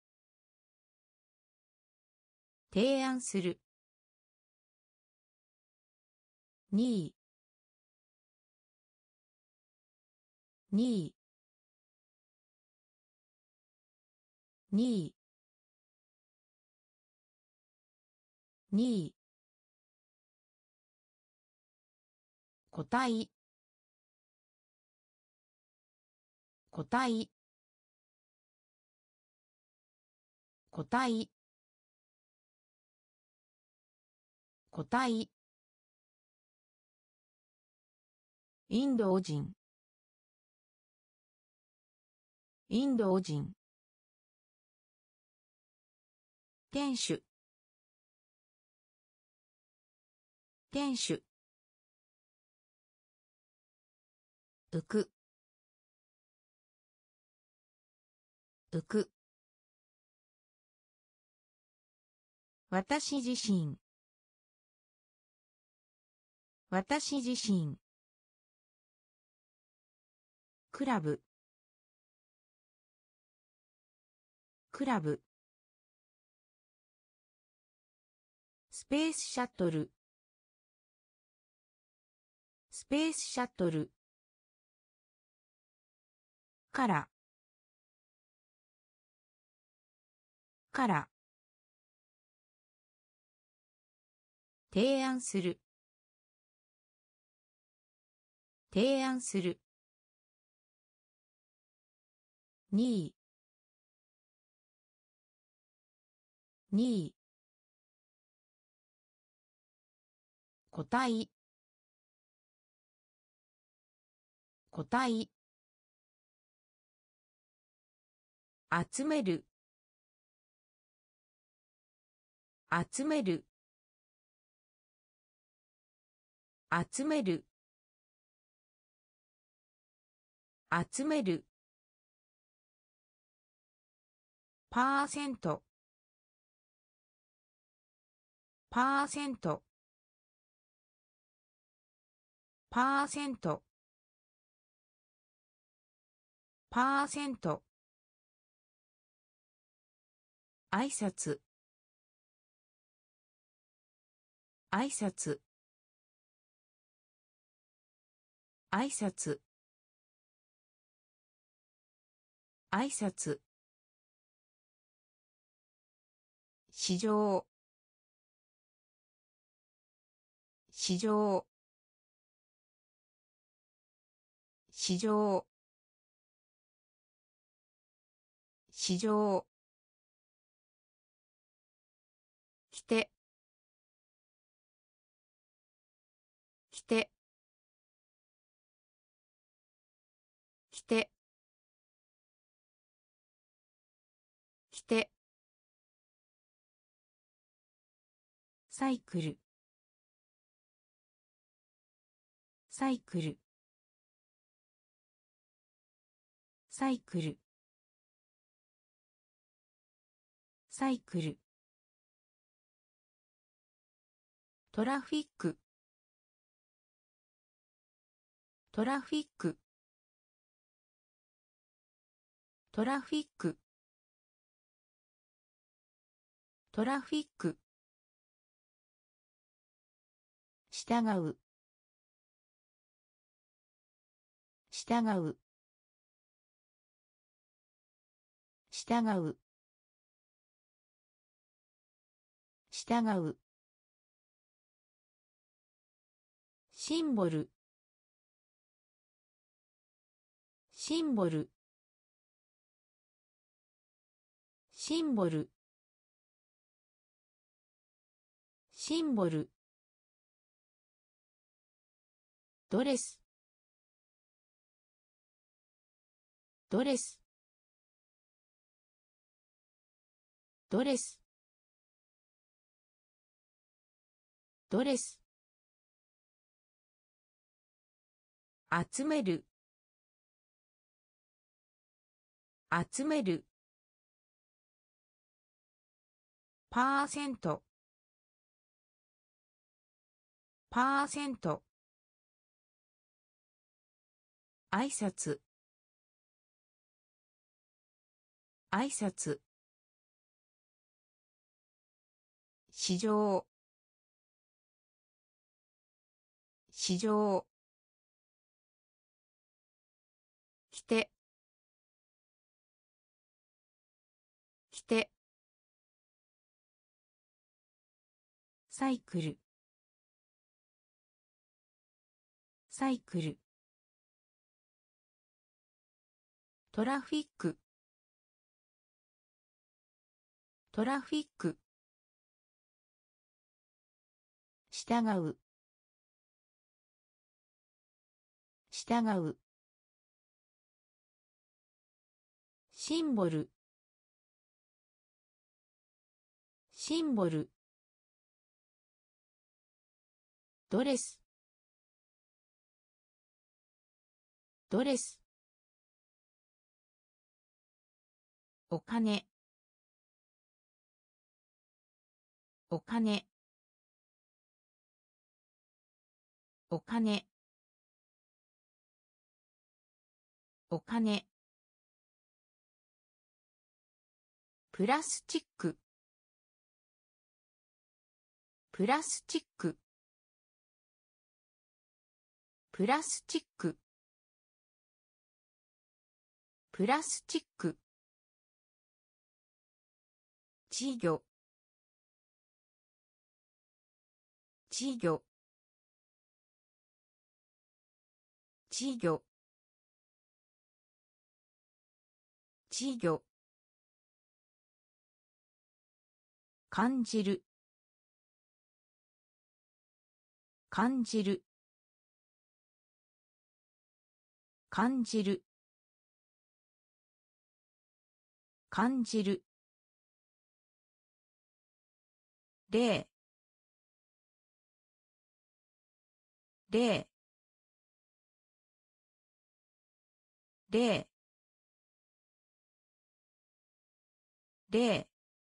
提案するにいにいにいにい個体個体個体個体インド人インド人店主店主浮く浮く私自身私自身クラブクラブスペースシャトルスペースシャトルからから提案する提案するにいにい個体個体集める集める集める集めるパーセントパーセントパーセントパーセント挨拶挨拶挨拶挨拶市場市場市場市場来て来て来て来てサイクルサイクルサイクルサイクルトラフィックトラフィックトラフィックトラフィック従う従う従う従うシンボルシンボルシンボルシンボルドレスドレスドレスドレス集める集めるパーセントパーセント挨拶挨拶市場市場来て来てサイクルサイクルトラフィックトラフィック従う従うシンボルシンボルドレスドレスお金お金お金お金プラスチックプラスチックプラスチックプラスチック稚魚稚魚稚魚稚魚感じる感じる感じる感じる例例例例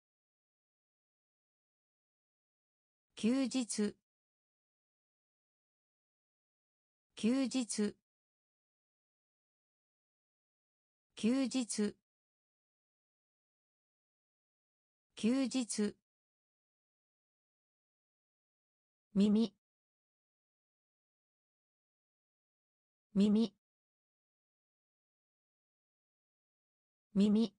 休日休日休日休日耳耳耳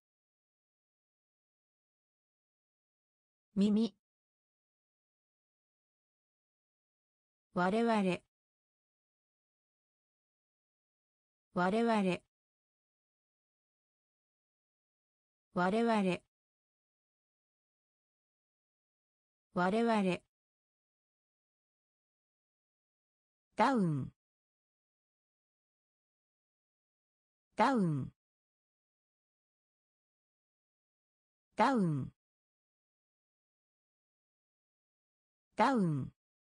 耳我々我々我々我々ダウンダウンダウンダウン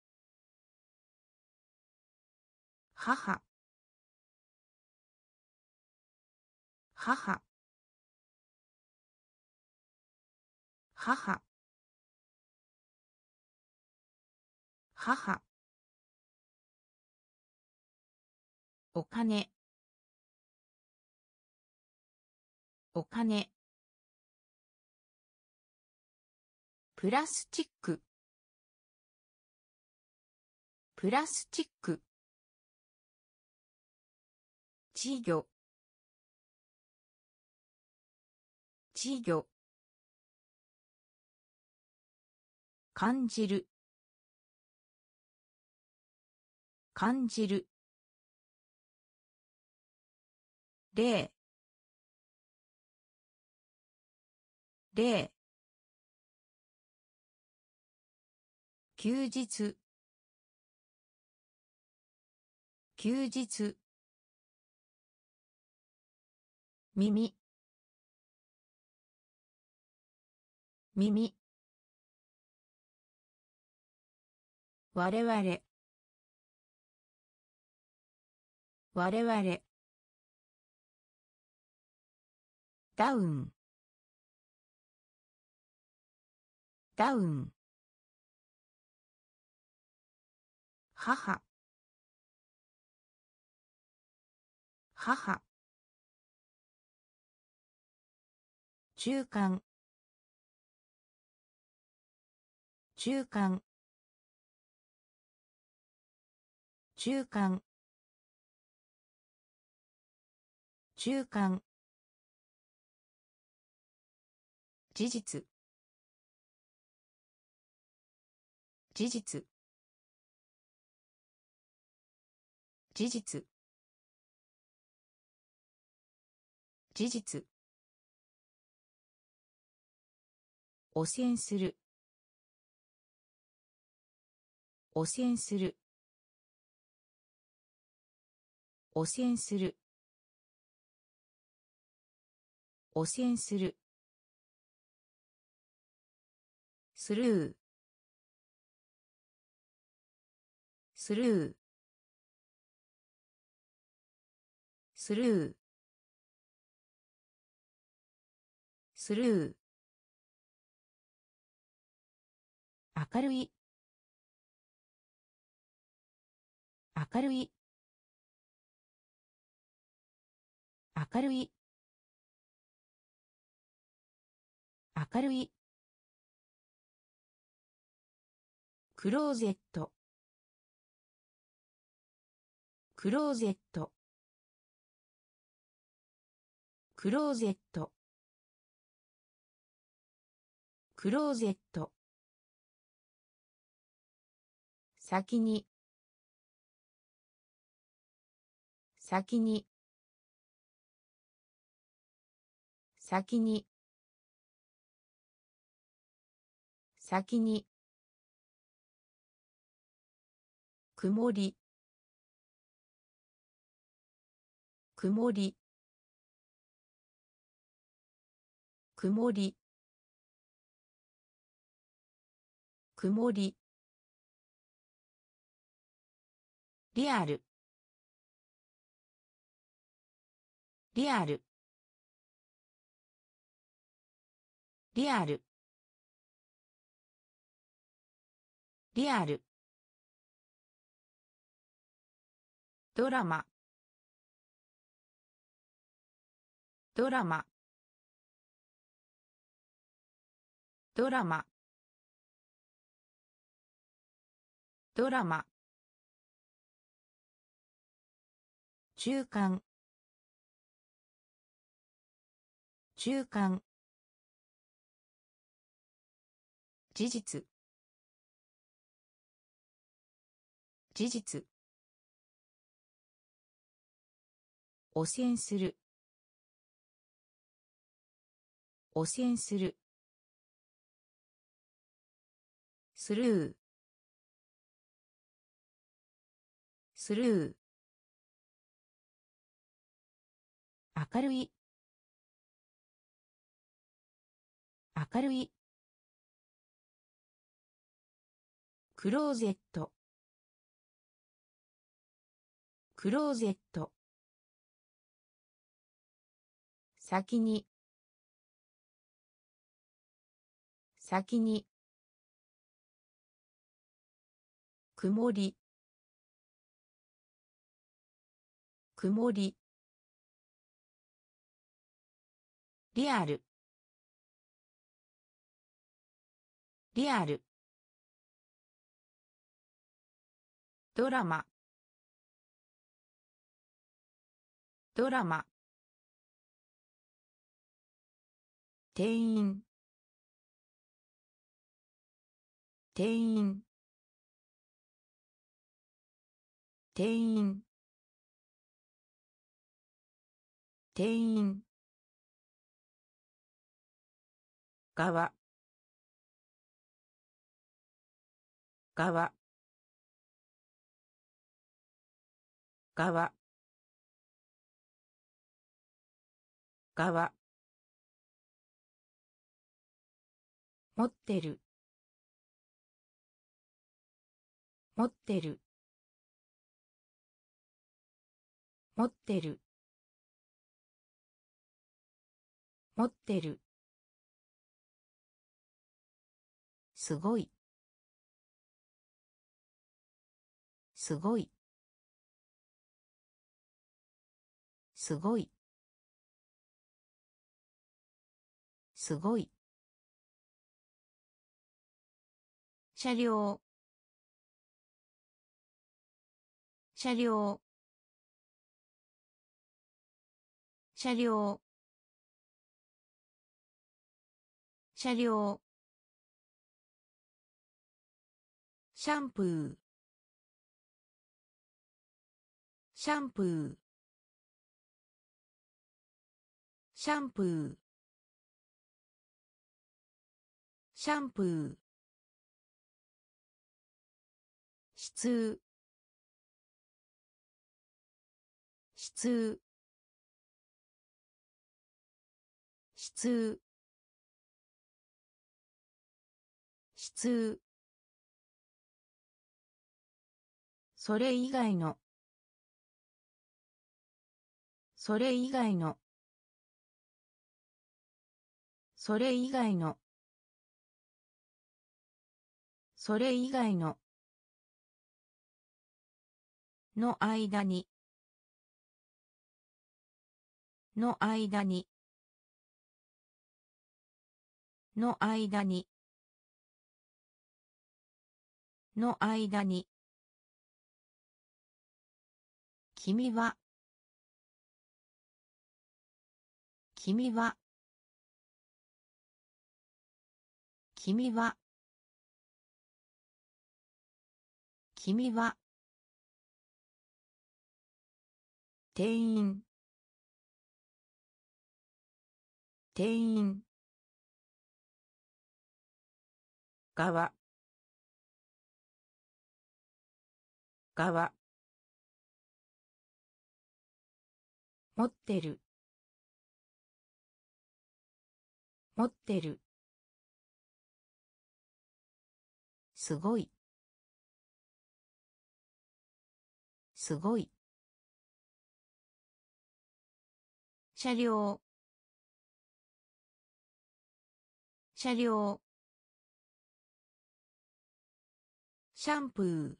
母母母母お金お金プラスチックプラスチック稚魚稚魚感じる感じる例例休日休日耳耳我々我々ダウンダウン母母中間中間中間中間事実事実事実事実汚染する汚染する汚染する汚染するスルースルースルースルー明るい明るい明るい明るいクローゼットクローゼットクローゼットクローゼット先に先に先に先に曇り曇り曇り曇りリアルリアルリアルリアルドラマドラマドラマドラマ中間中間事実事実汚染する汚染するスルースルー明るい明るいクローゼットクローゼット先に先に曇り曇りリアルリアルドラマドラマ店員店員店員店員側側側側持ってる持ってる持ってる持ってるすごいすごいすごいすごい車両車両車両車両シャンプーシャンプーシャンプーシャンプー質質質質それ以外のそれ以外のそれ以外のそれ以外のの間にの間にの間にの間に君は君は君は君は店員店員側側持ってる持ってるすごいすごい車両車両シャンプー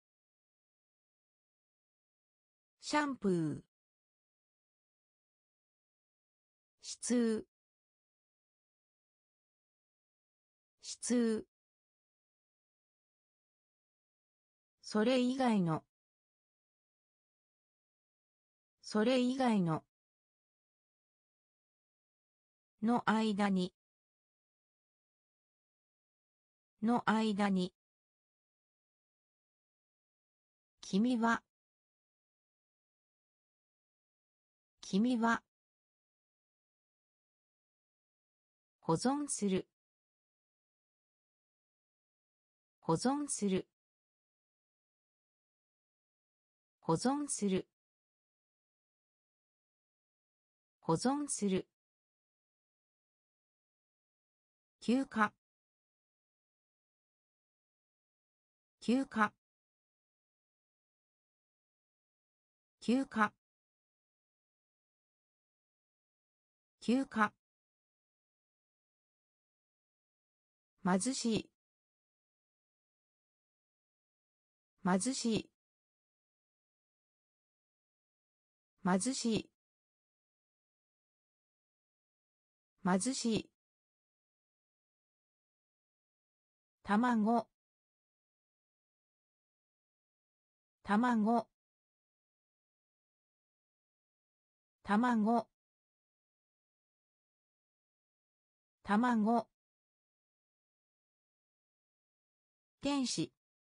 シャンプー質質それ以外のそれ以外のの間にの間に君は君は保存する保存する保存する保存する休暇休暇休暇休暇貧しい貧しい貧しい貧しい卵卵卵卵天使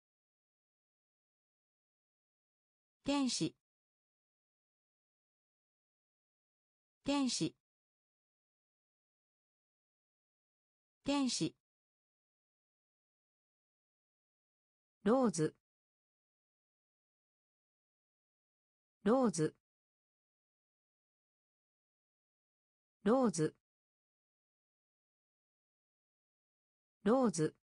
天使天使天使ローズローズローズローズ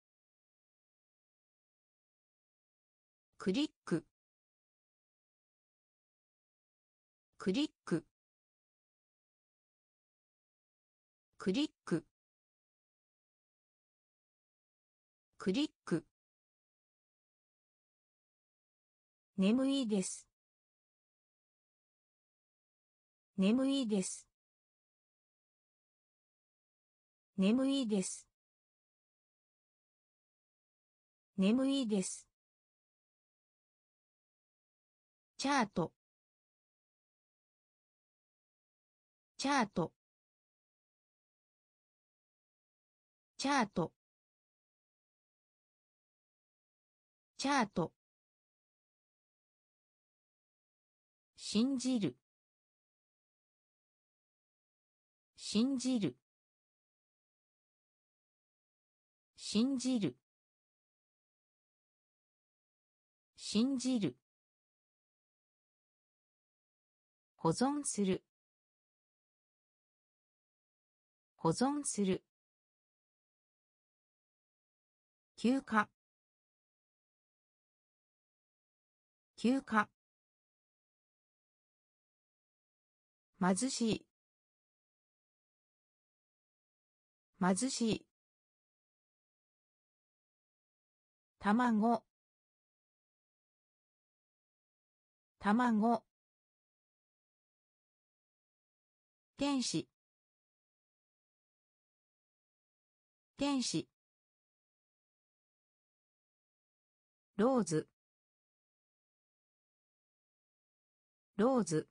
クリッククリッククリッククリック眠いです眠いです眠いです眠いですチャートチャートチャートチャート信じる信じる信じる信じる保存する保存する休暇休暇貧しい貧しい卵卵天使天使ローズローズ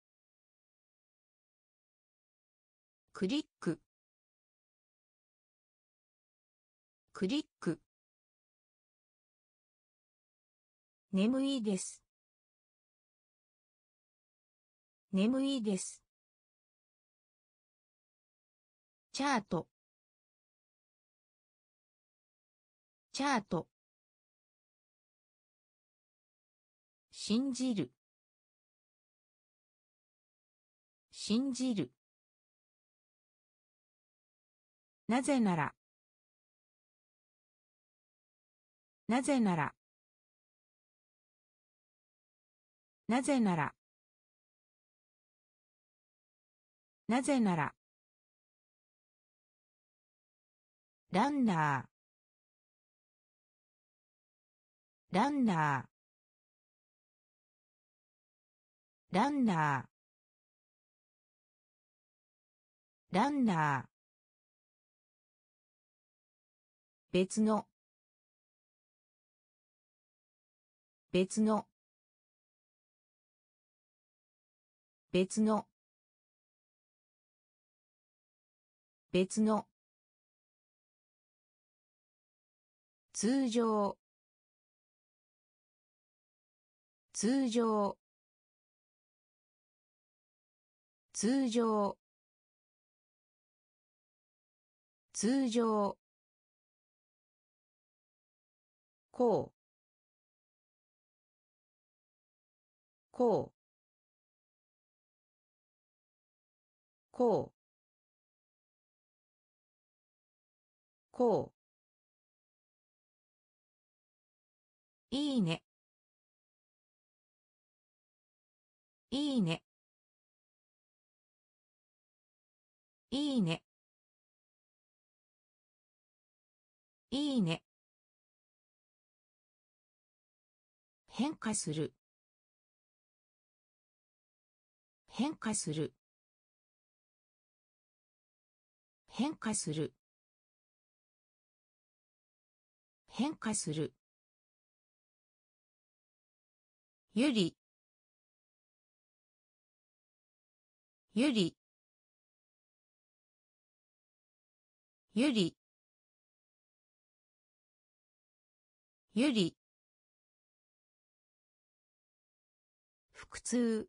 クリッククリック眠いです眠いですチャートチャート信じる信じるなぜならなぜならなぜならなぜならランナーランナーランナーランナー別の別の別の別の通常通常通常通常こうこうこうこういいねいいねいいねいいね変化する変化する変化する変化するゆりゆりゆりゆり腹痛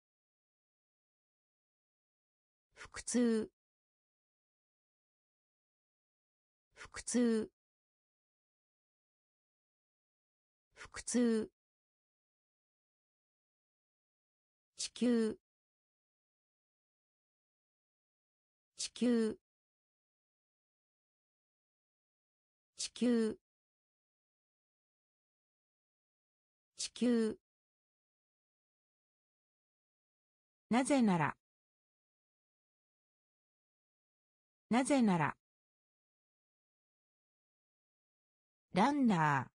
腹痛腹痛腹痛地球地球地球地球なぜならなぜならランナ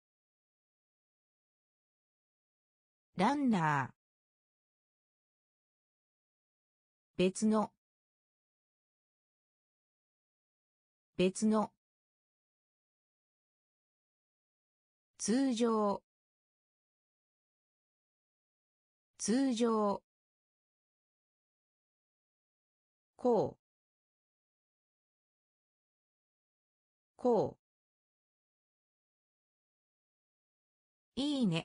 ーランナー別の別の通常通常こうこういいね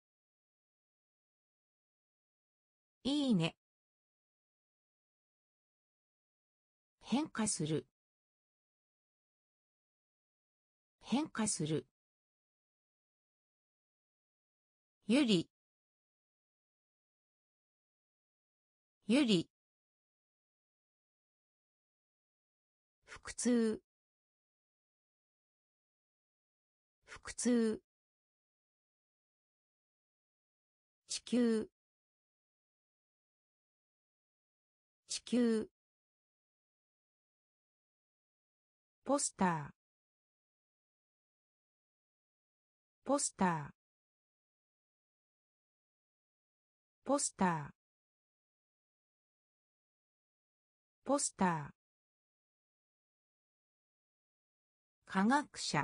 いいね変化する変化するゆりゆり腹痛腹痛地球地球ポスターポスターポスターポスター科学者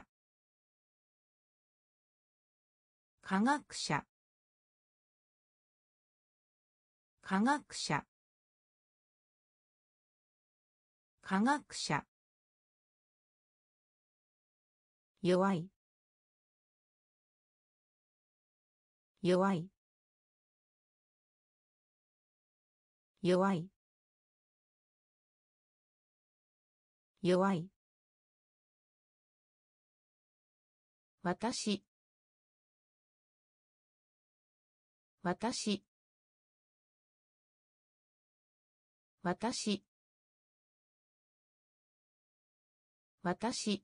科学者科学者科学者弱い弱い弱い弱い私私私私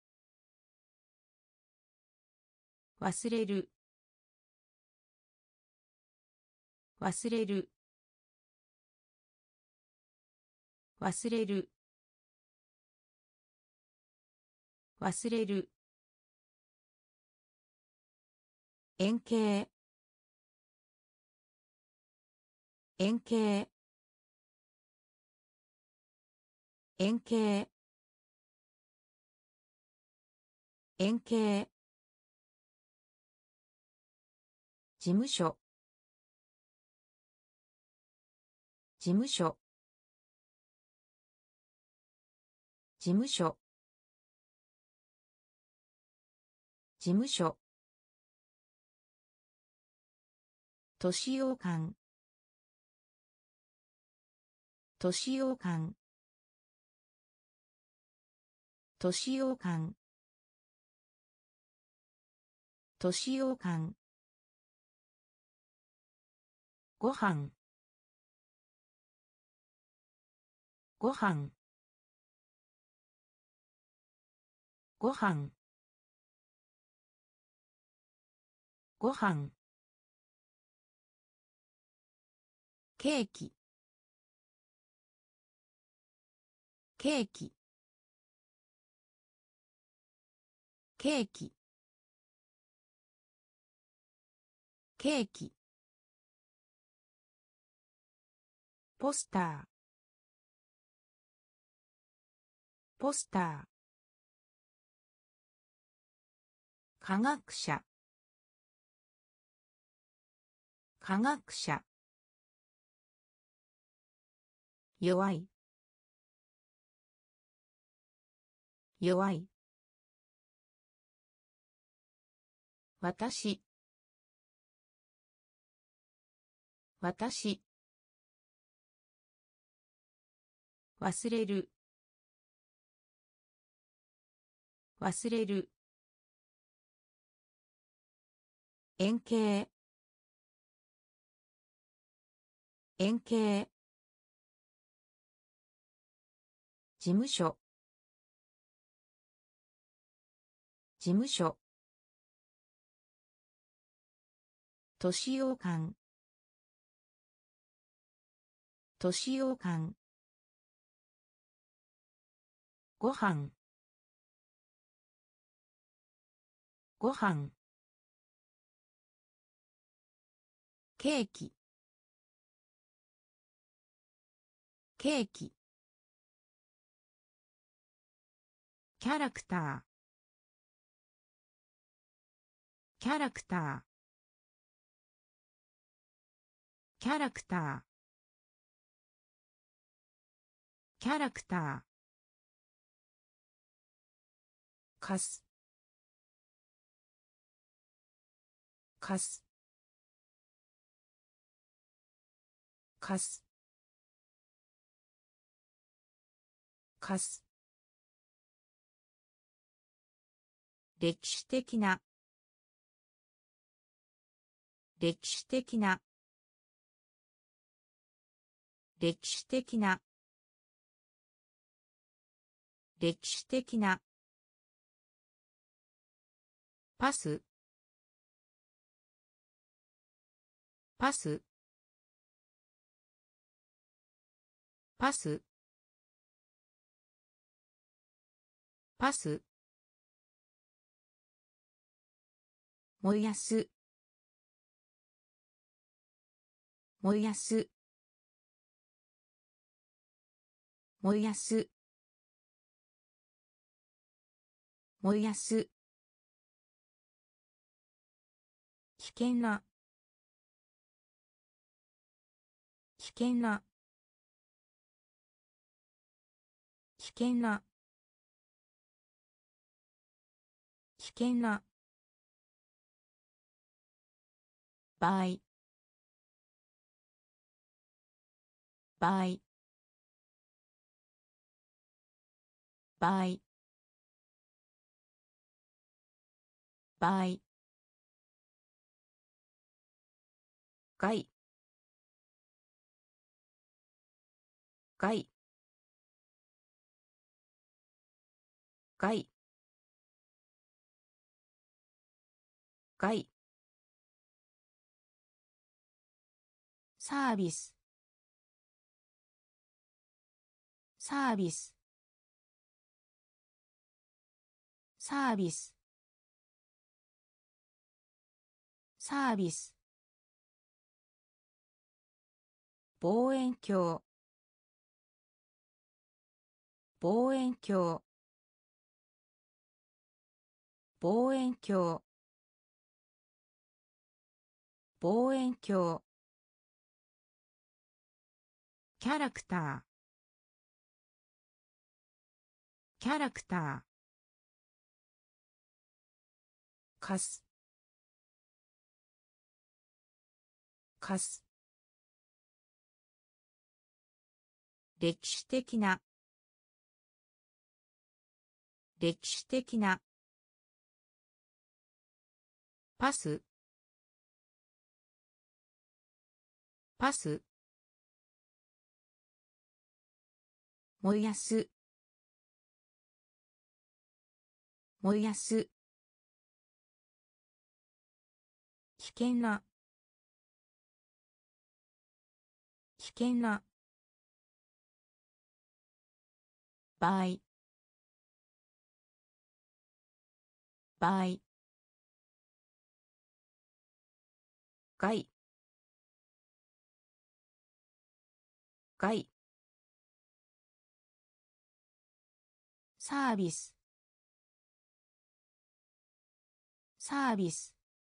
忘れる忘れる忘れる忘れる円形円形円形円形事務所事務所事務所事務所都市洋館都市洋館都市洋館都市洋館ご飯ご飯ご飯ご飯ケーキケーキケーキケーキポスターポスター科学者科学者弱い弱い私私忘れる忘れる円形円形事務所事務所都市洋館都市洋館ご飯ご飯ケーキケーキキャラクターキャラクターキャラクターキャラクターかすかすかすかす歴史的な歴史的な歴史的な歴史的なパスパスパスパス燃やす燃やす燃やす燃やす危険な危険な危険な危険な場合場合場合場合害害害害サービスサービスサービスサービス望遠鏡望遠鏡望遠鏡望遠鏡キャラクターキャラクターかすかす歴史的な歴史的なパスパス燃やす燃やす危険な危険な場合場合害害サービスサービス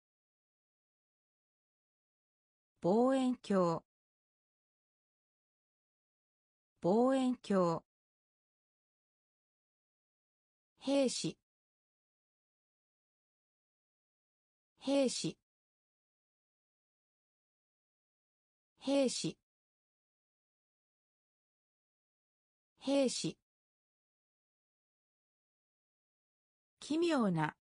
望遠鏡望遠鏡兵士兵士兵士兵士奇妙な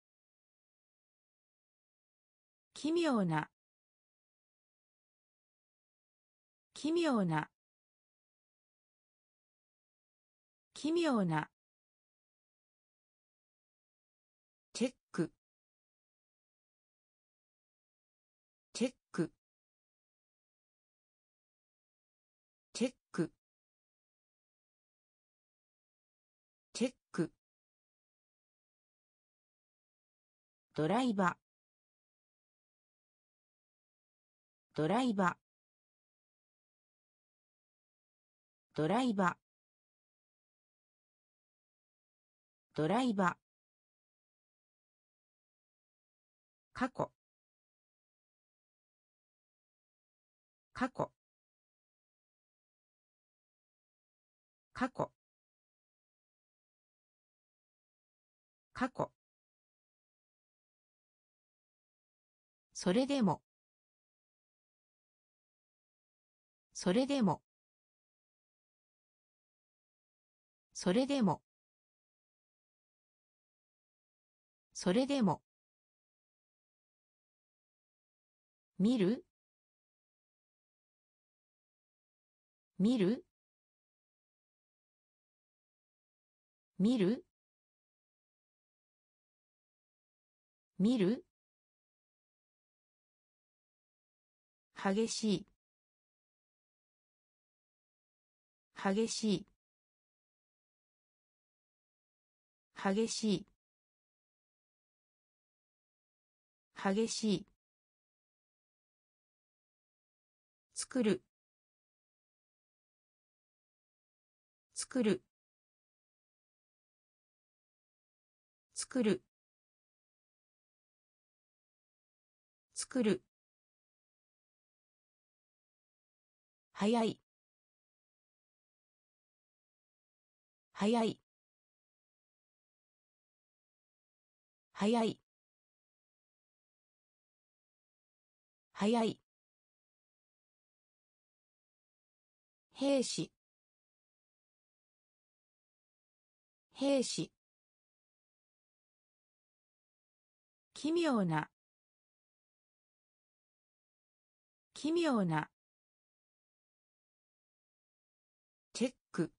奇妙な奇妙な奇妙なチェックチェックチェックチェックドライバードライバードライバードライバー過去過去過去過去それでもそれでもそれでもそれでも見る見る見る見る激しい激しい激しい激しい作る作る作る作る早い早い早い早い兵士兵士奇妙な奇妙なチェック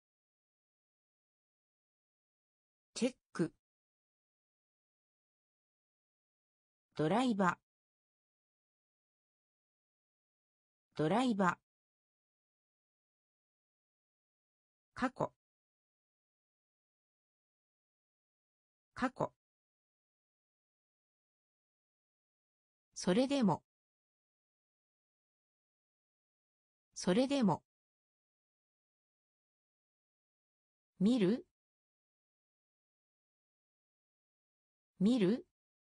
チェックドライバードライバー過去過去それでもそれでも見る見る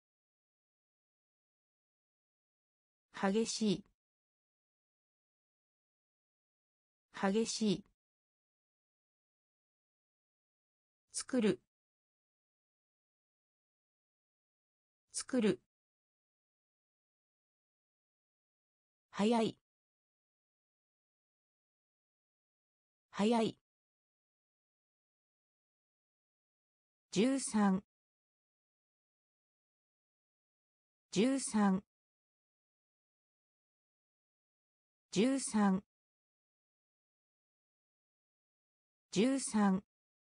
激しい激しい作る作る早い早い十三十三十三十三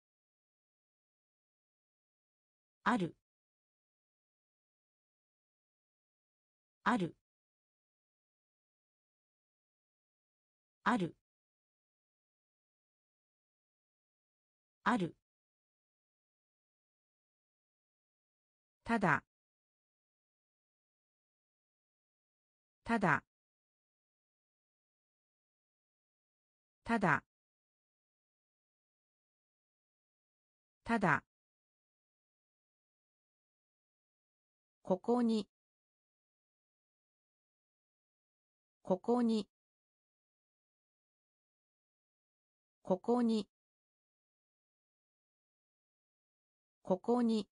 あるあるあるあるただただただただここにここにここにここに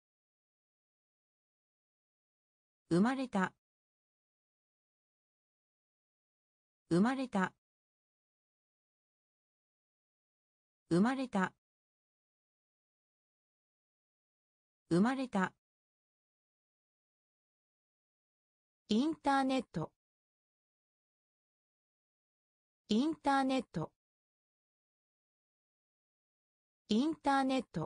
生まれた生まれた生まれた生まれたインターネットインターネットインターネット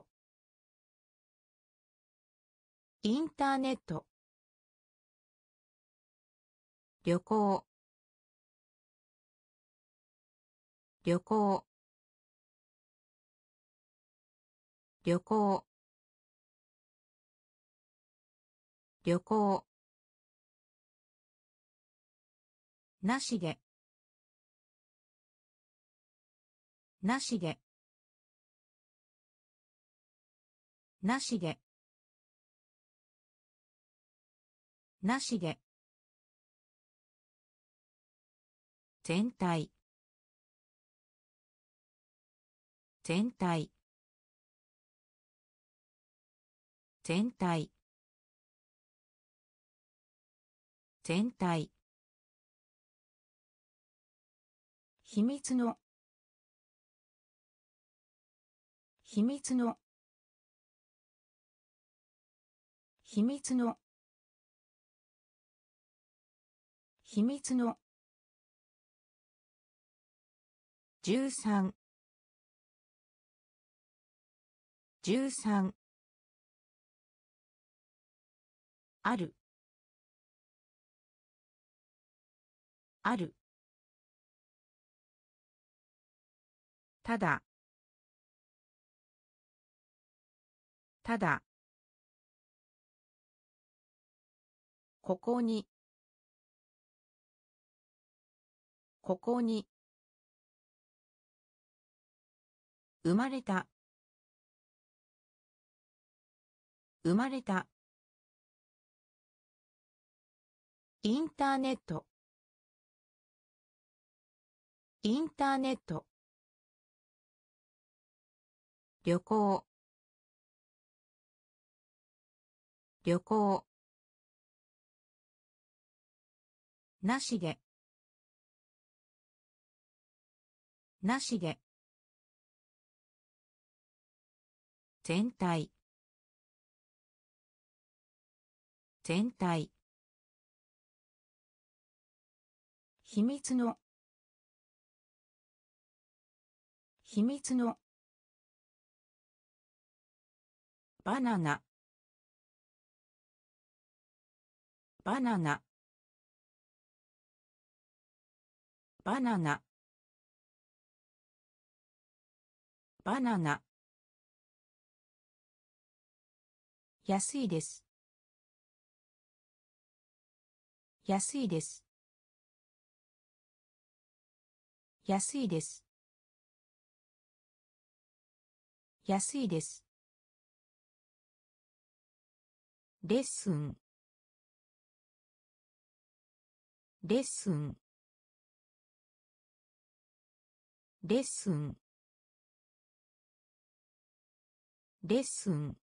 インターネット旅行旅行旅行旅行なしでなしでなしでなしで全体全体全体全体秘密の秘密の秘密の秘密の十三十三あるあるただただここにここに生まれた生まれたインターネットインターネット旅行旅行なしでなしで全体全体秘密の秘密のバナナバナナバナナバナナ安いです安いです安いです安いですレッスンレッスンレッスンレッスン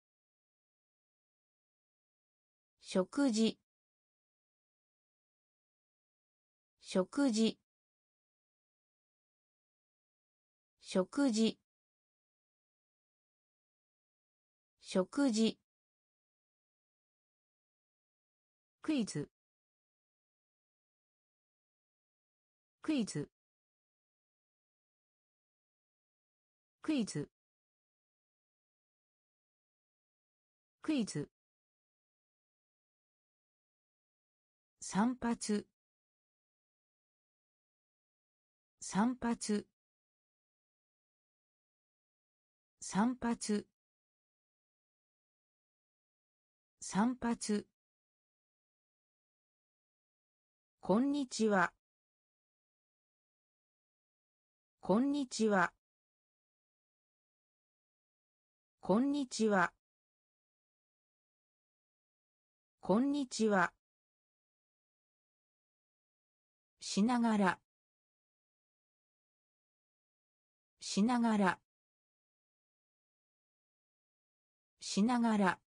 食事食事食事食事クイズクイズクイズクイズ散髪散髪散髪散髪こんにちはこんにちはこんにちはこんにちはしながらしながらしながら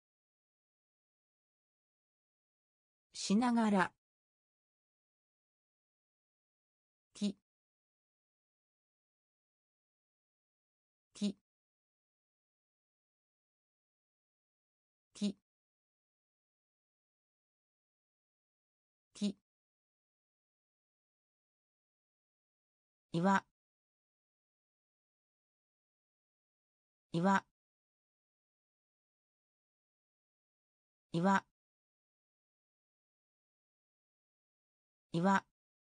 しながらきききき岩岩岩岩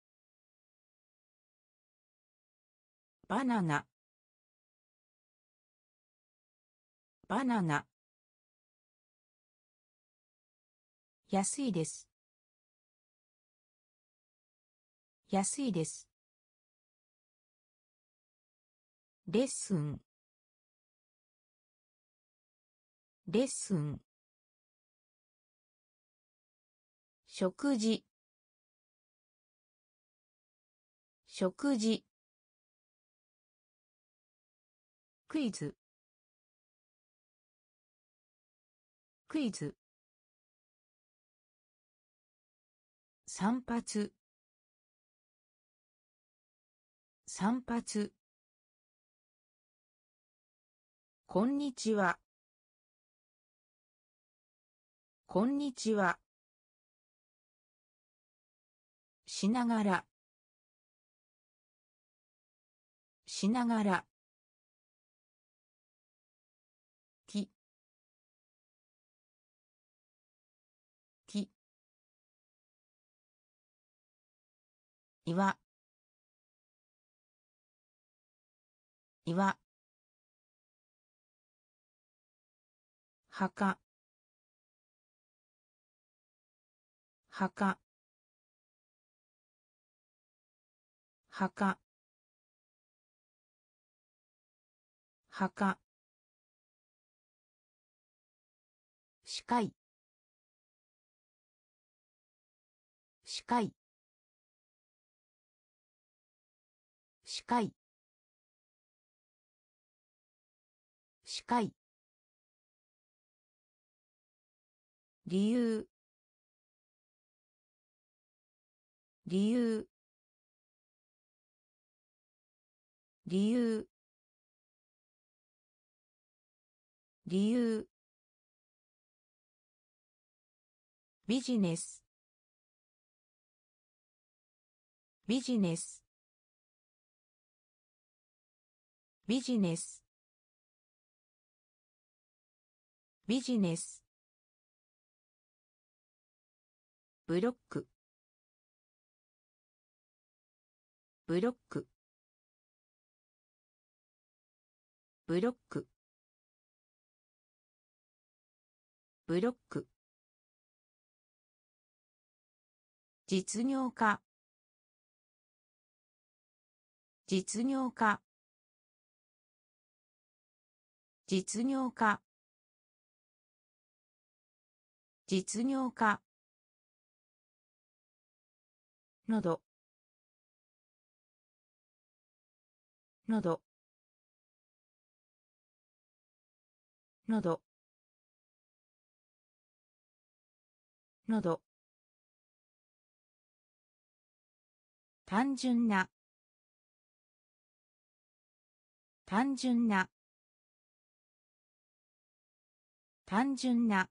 バナナバナナ安いです安いですレッスンレッスン食事食事クイズクイズ散髪散髪こんにちはこんにちはしながらしながらきき岩岩墓墓墓墓視界視界視界視界理由理由理由理由ビジネスビジネスビジネスビジネスブロックブロックブロックブロック実業家実業家実業家実業家のどのどのどのど単純な単純な単純な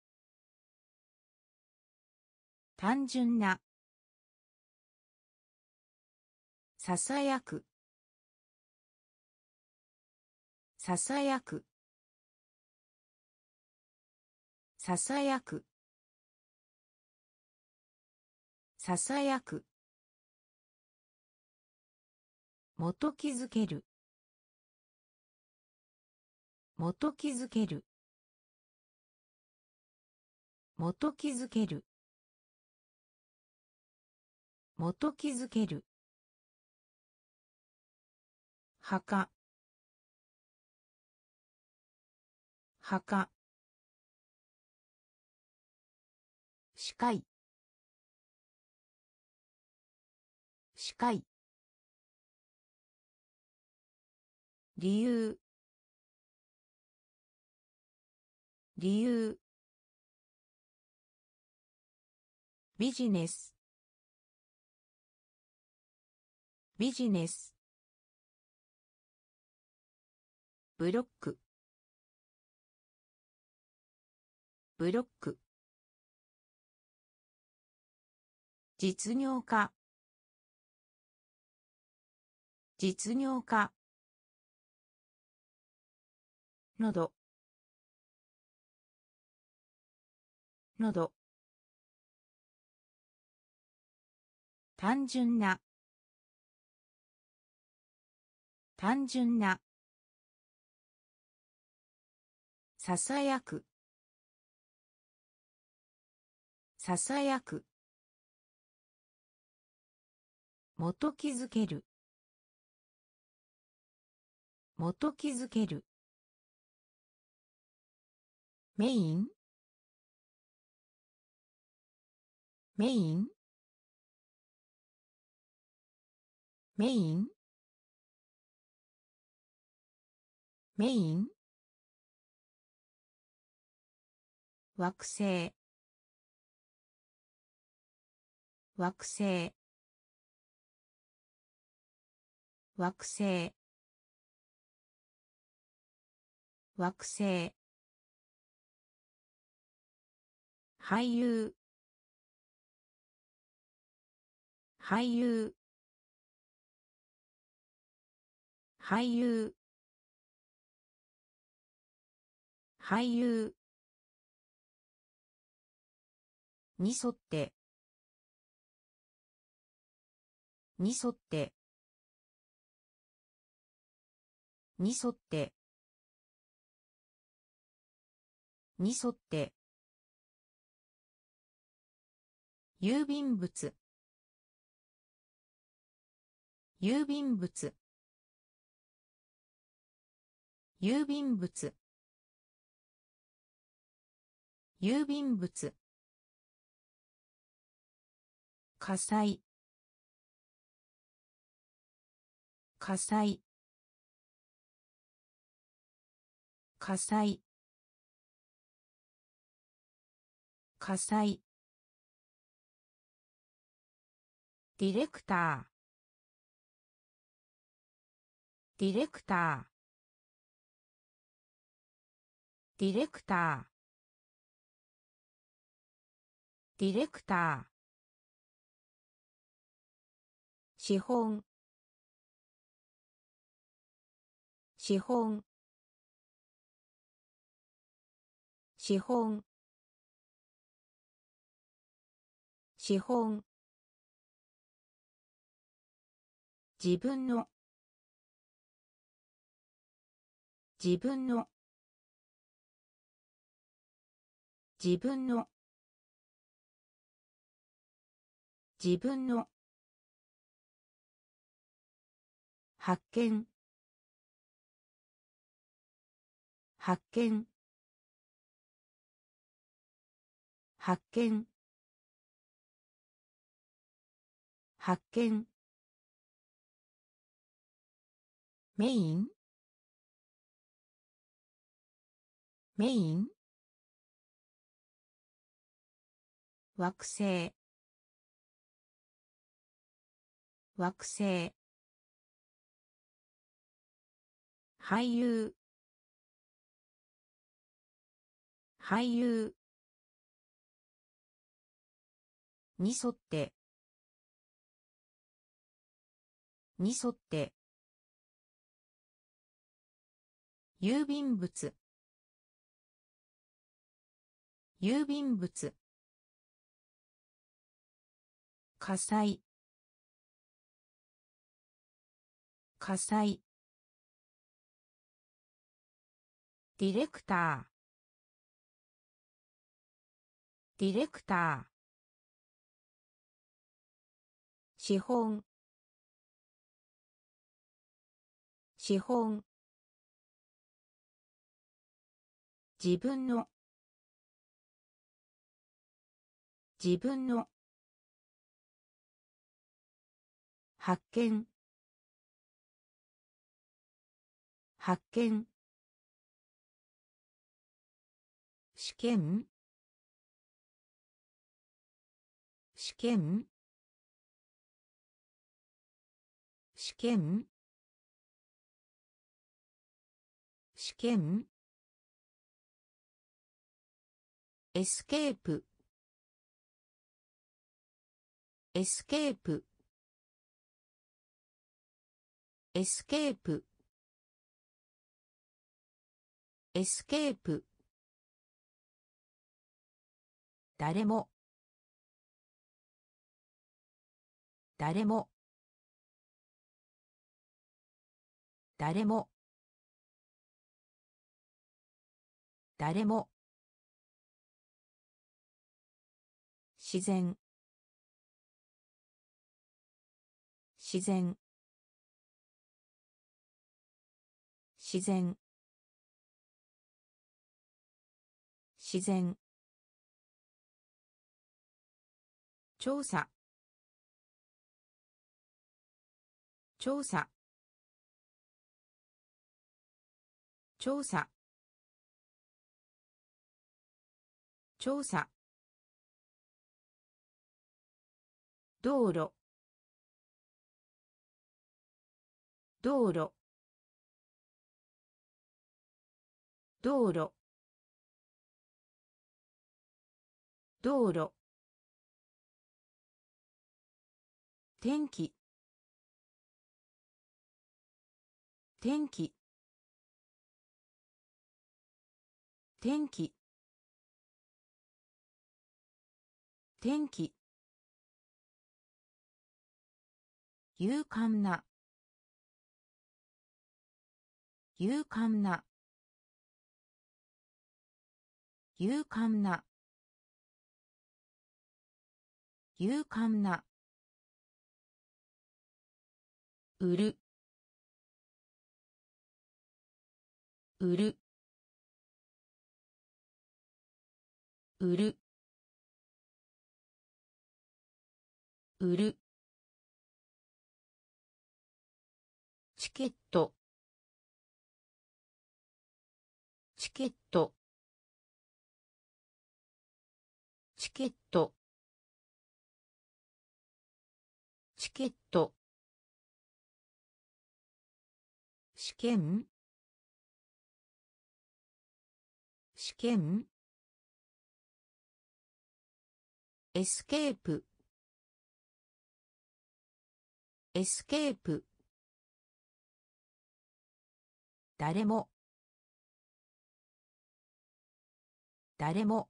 単純なささやくささやくささやくささやく元気づける元気づける元気づける元気づける墓墓視界視界理由理由ビジネスビジネスブロックブロック実業家実業家のどのど単純な単純なささやくささやく元づける元づけるメインメインメインメイン惑星惑星惑星惑星俳優俳優俳優俳優に沿ってに沿ってに沿ってに沿って郵便物郵便物郵便物郵便物火災火災火災火災ディレクターディレクターディレクターディレクター資本資本資本資本自分の自分の自分の自分の発見発見発見発見メインメイン惑星惑星俳優俳優に沿ってに沿って郵便物郵便物火災火災ディレクターディレクター資本資本自分の自分の発見発見試験試験試験試験エスケープエスケープエスケープエスケープ誰も誰も誰も誰も自然自然自然自然調査調査調査調査道路道路道路道路天気天気天気天気勇敢な勇敢な勇敢な勇敢な売る売る売る売るチケットチケットチケットチケット試験試験エスケープエスケープ誰も誰も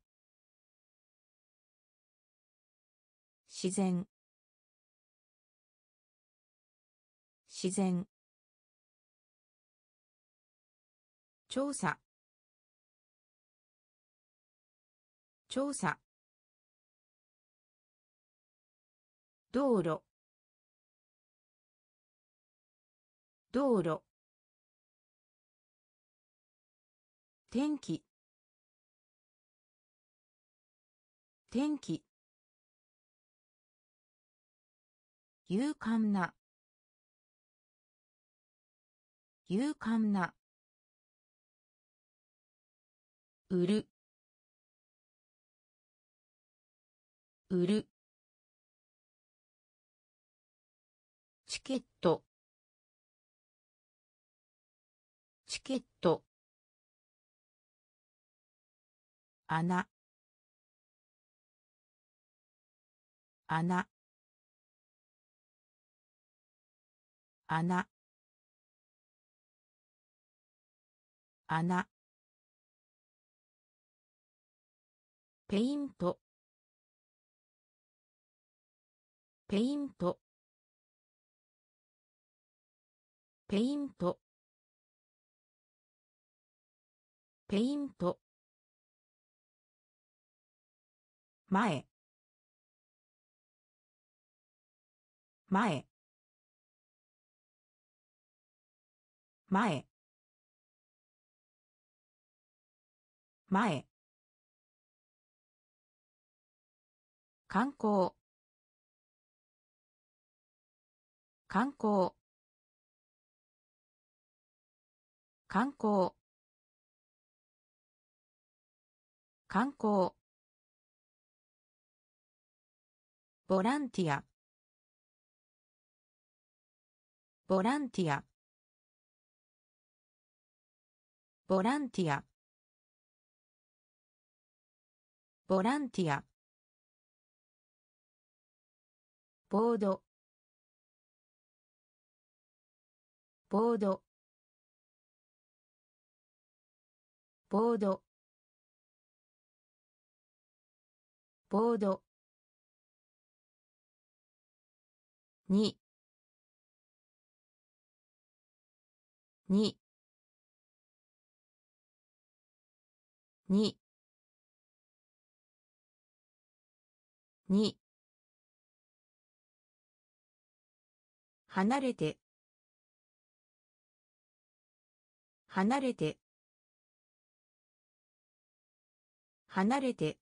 自然自然調査調査道路道路天気天気勇敢な勇敢な売る売るチケットチケット穴穴穴穴ペイントペイントペイントペイント前前前前観光観光観光観光ボランティアボランティアボランティアボランティアボードボードボードボードにににに離れて離れて離れて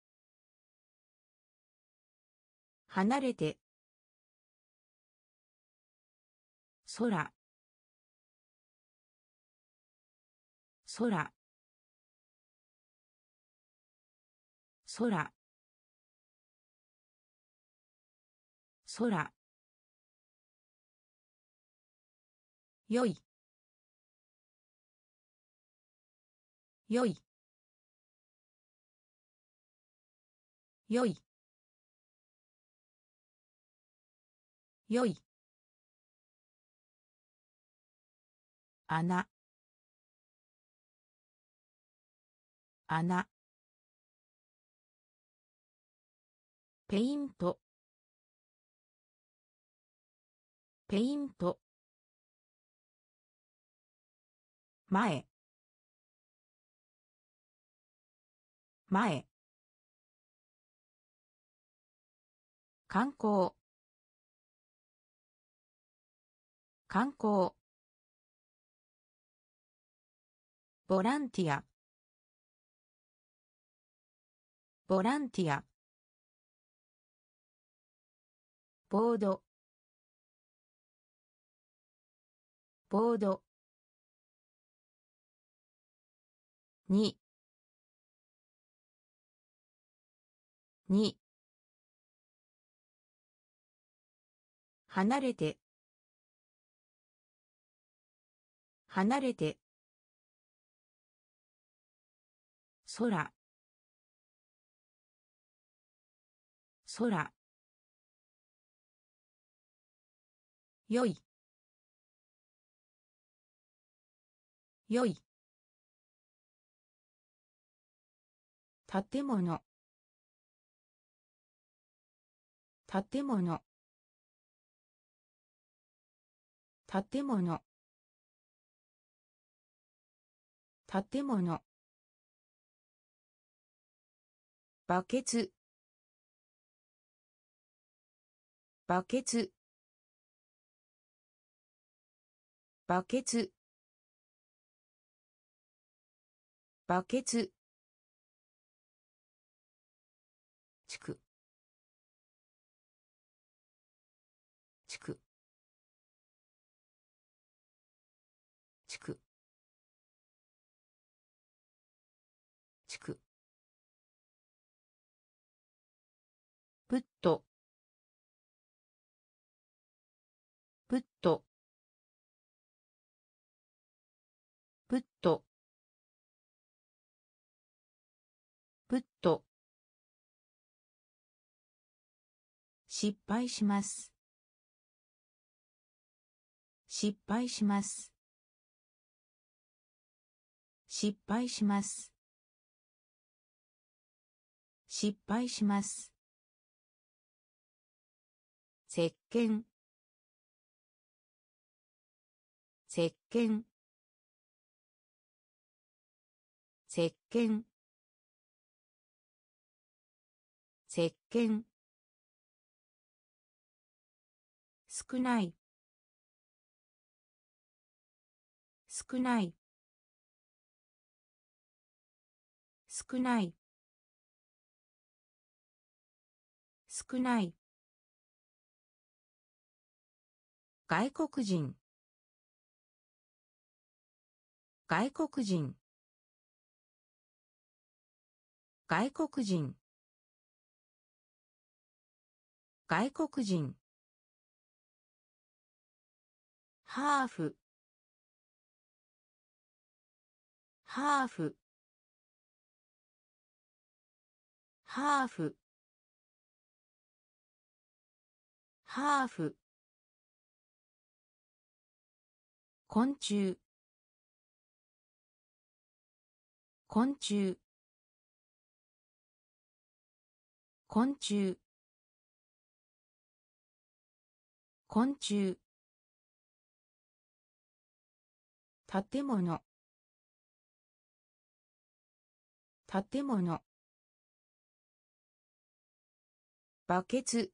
離れて空空空空よいよいよいよい穴穴ペイントペイント前前観光観光ボランティアボランティアボードボードにに離れて離れて空空よいよい建物建物建物建物バケツバケツバケツバケツ地区地区地区地区プットプットプットプット失敗します失敗します失敗します失敗します石鹸石鹸石鹸石鹸少ない少ない少ない少ない外国人外国人外国人外国人ハーフハーフハーフハーフ昆虫昆虫昆虫昆虫建物建物バケツ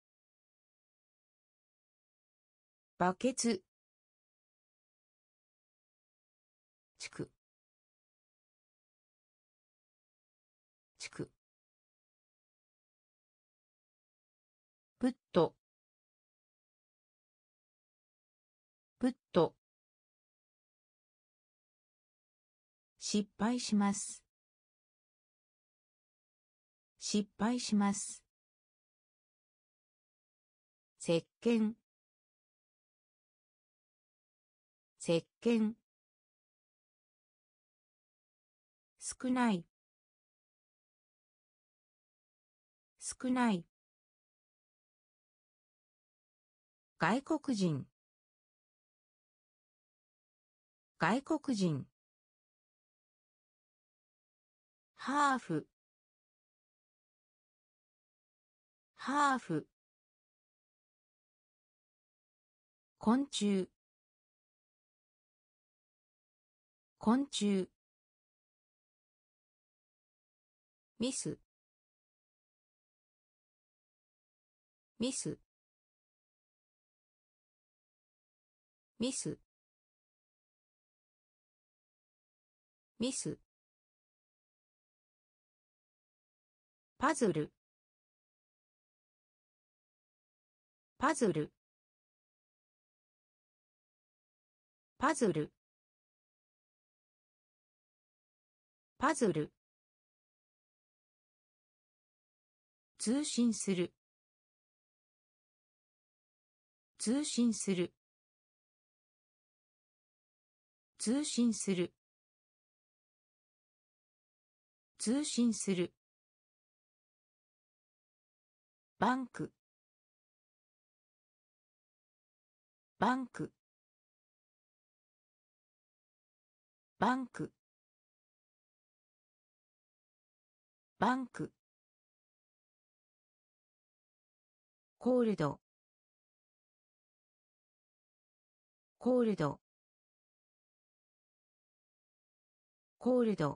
バケツ地区地区プットプット失敗します失敗します石鹸石鹸少ない少ない外国人外国人ハーフハーフ昆虫昆虫ミスミスミスミスパズルパズルパズルパズル通信する通信する通信する通信するバンクバンクバンクバンクコールドコールドコールド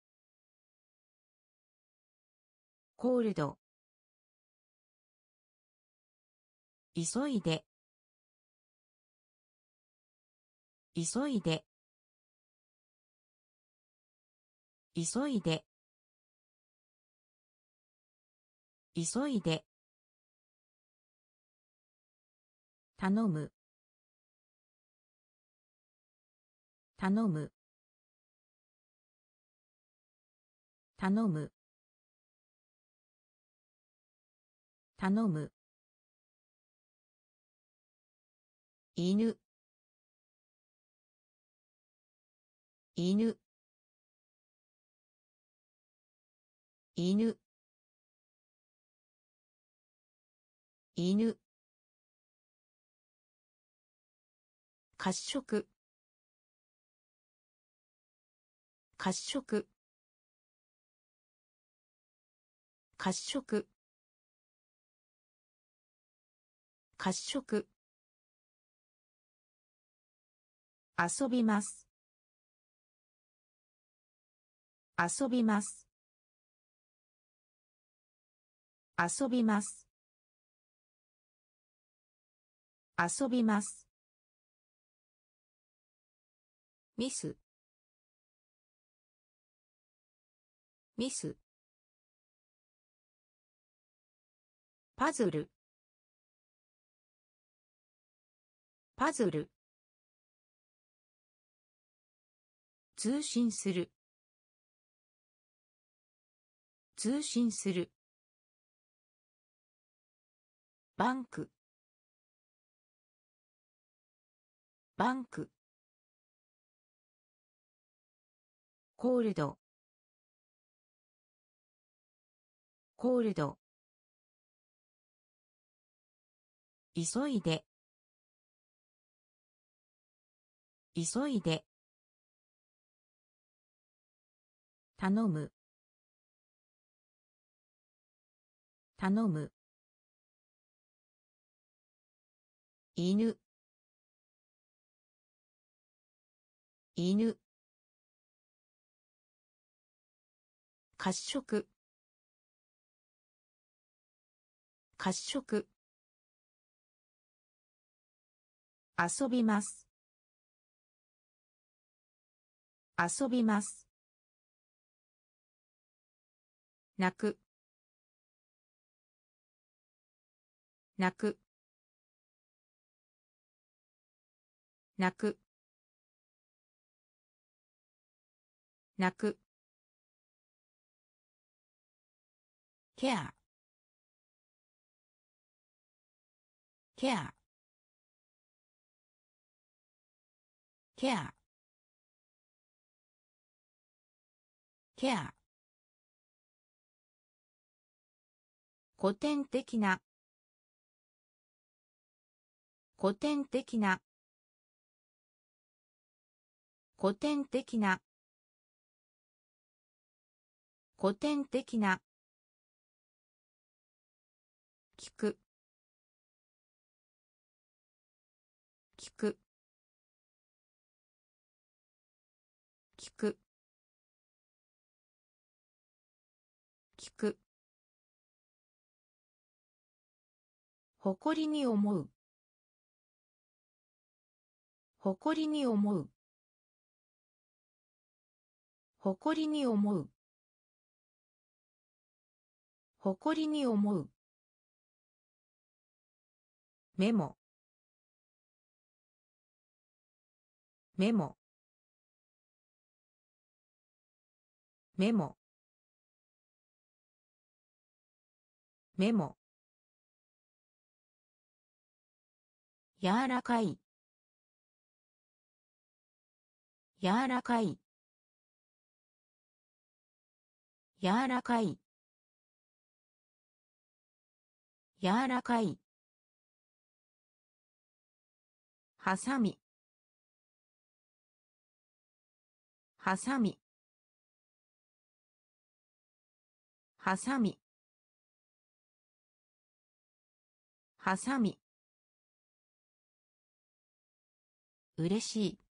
コールド急いで急いで急いで急いで頼む頼む頼む頼む犬犬犬犬褐色褐色褐色褐色遊びます遊びます遊びます遊びますミスミスパズルパズル通信する通信する。バンク。バンク。コールド。コールド。急いで。急いで。頼む。頼む。犬。犬。褐色。褐色。遊びます。遊びます。泣く。泣く。泣く。泣く。ケア。ケア。ケア。ケア。古典的な。古典的な。古典的な。古典的な。聞く。聞く。聞く。聞く。誇りに思う。誇りに思う。誇りに思う。誇りに思う。メモ。メモ。メモ。メモ。柔らかい。柔らかい。柔らかい。柔らかい。はさみ。はさみ。はさみ。はさみ。うれしい。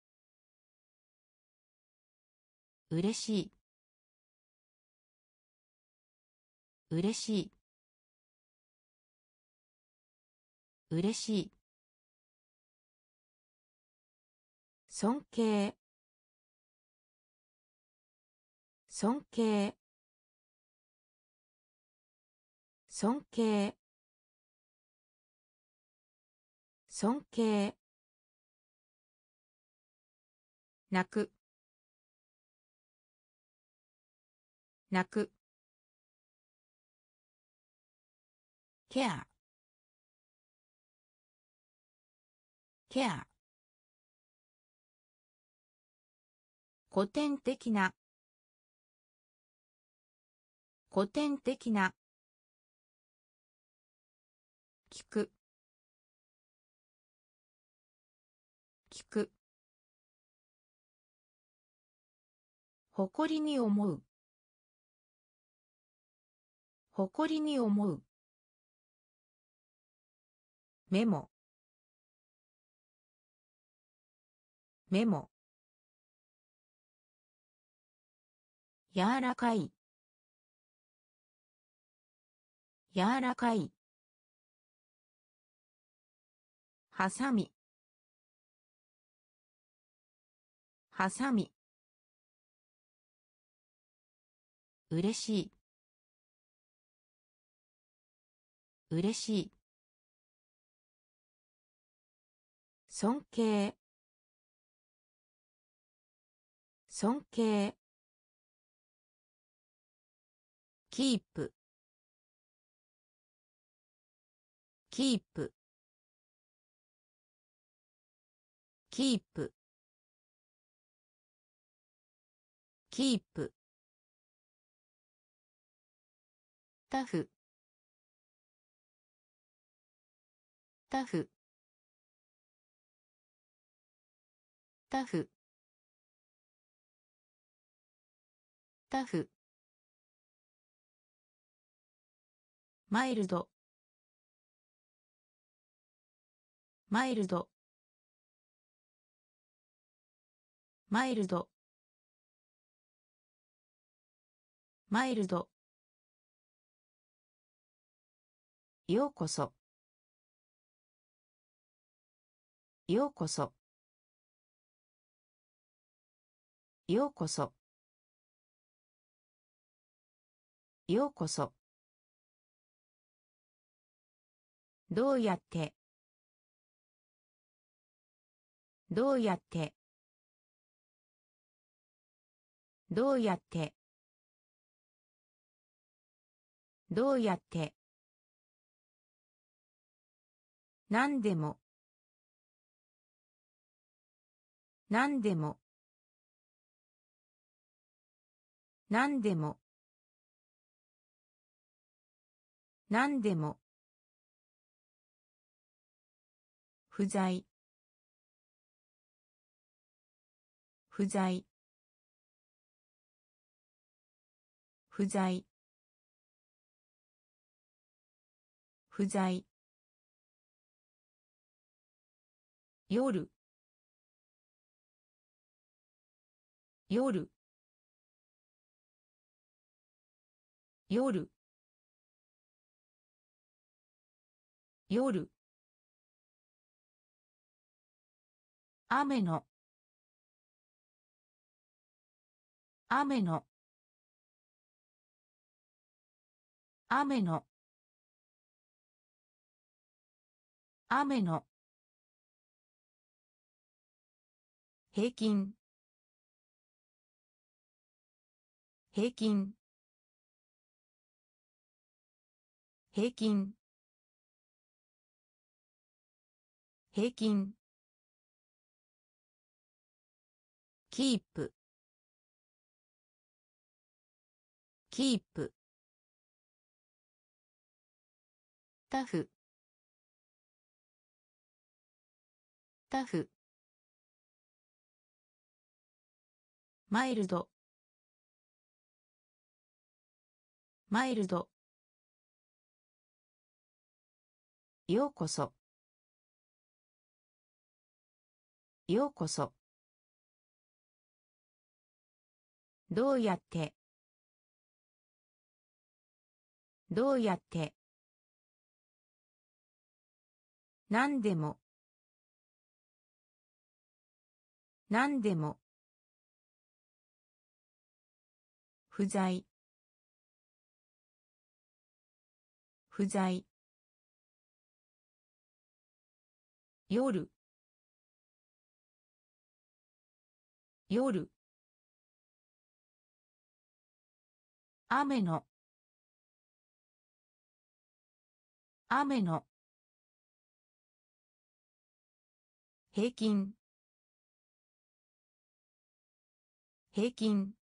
うれしい。うれしい。うれしい。尊敬。尊敬。尊敬。尊敬。泣く。泣く。ケア。ケア。古典的な。古典的な。聞く。聞く。誇りに思う。誇りに思う。メモ。メモ。柔らかい。柔らかい。はさみ。はさみ。うれしい。うれしい。尊敬。尊敬。 キープキープキープキープタフタフタフタフマイルドマイルドマイルドマイルドようこそようこそようこそようこそどうやってどうやってどうやってどうやって何でも何でも何でも何でも不在不在不在不在夜夜夜夜雨の雨の雨の雨の平均平均平均平均キープキープタフタフマイルドマイルドようこそようこそどうやってどうやって何でも何でも不在不在夜夜雨の雨の平均平均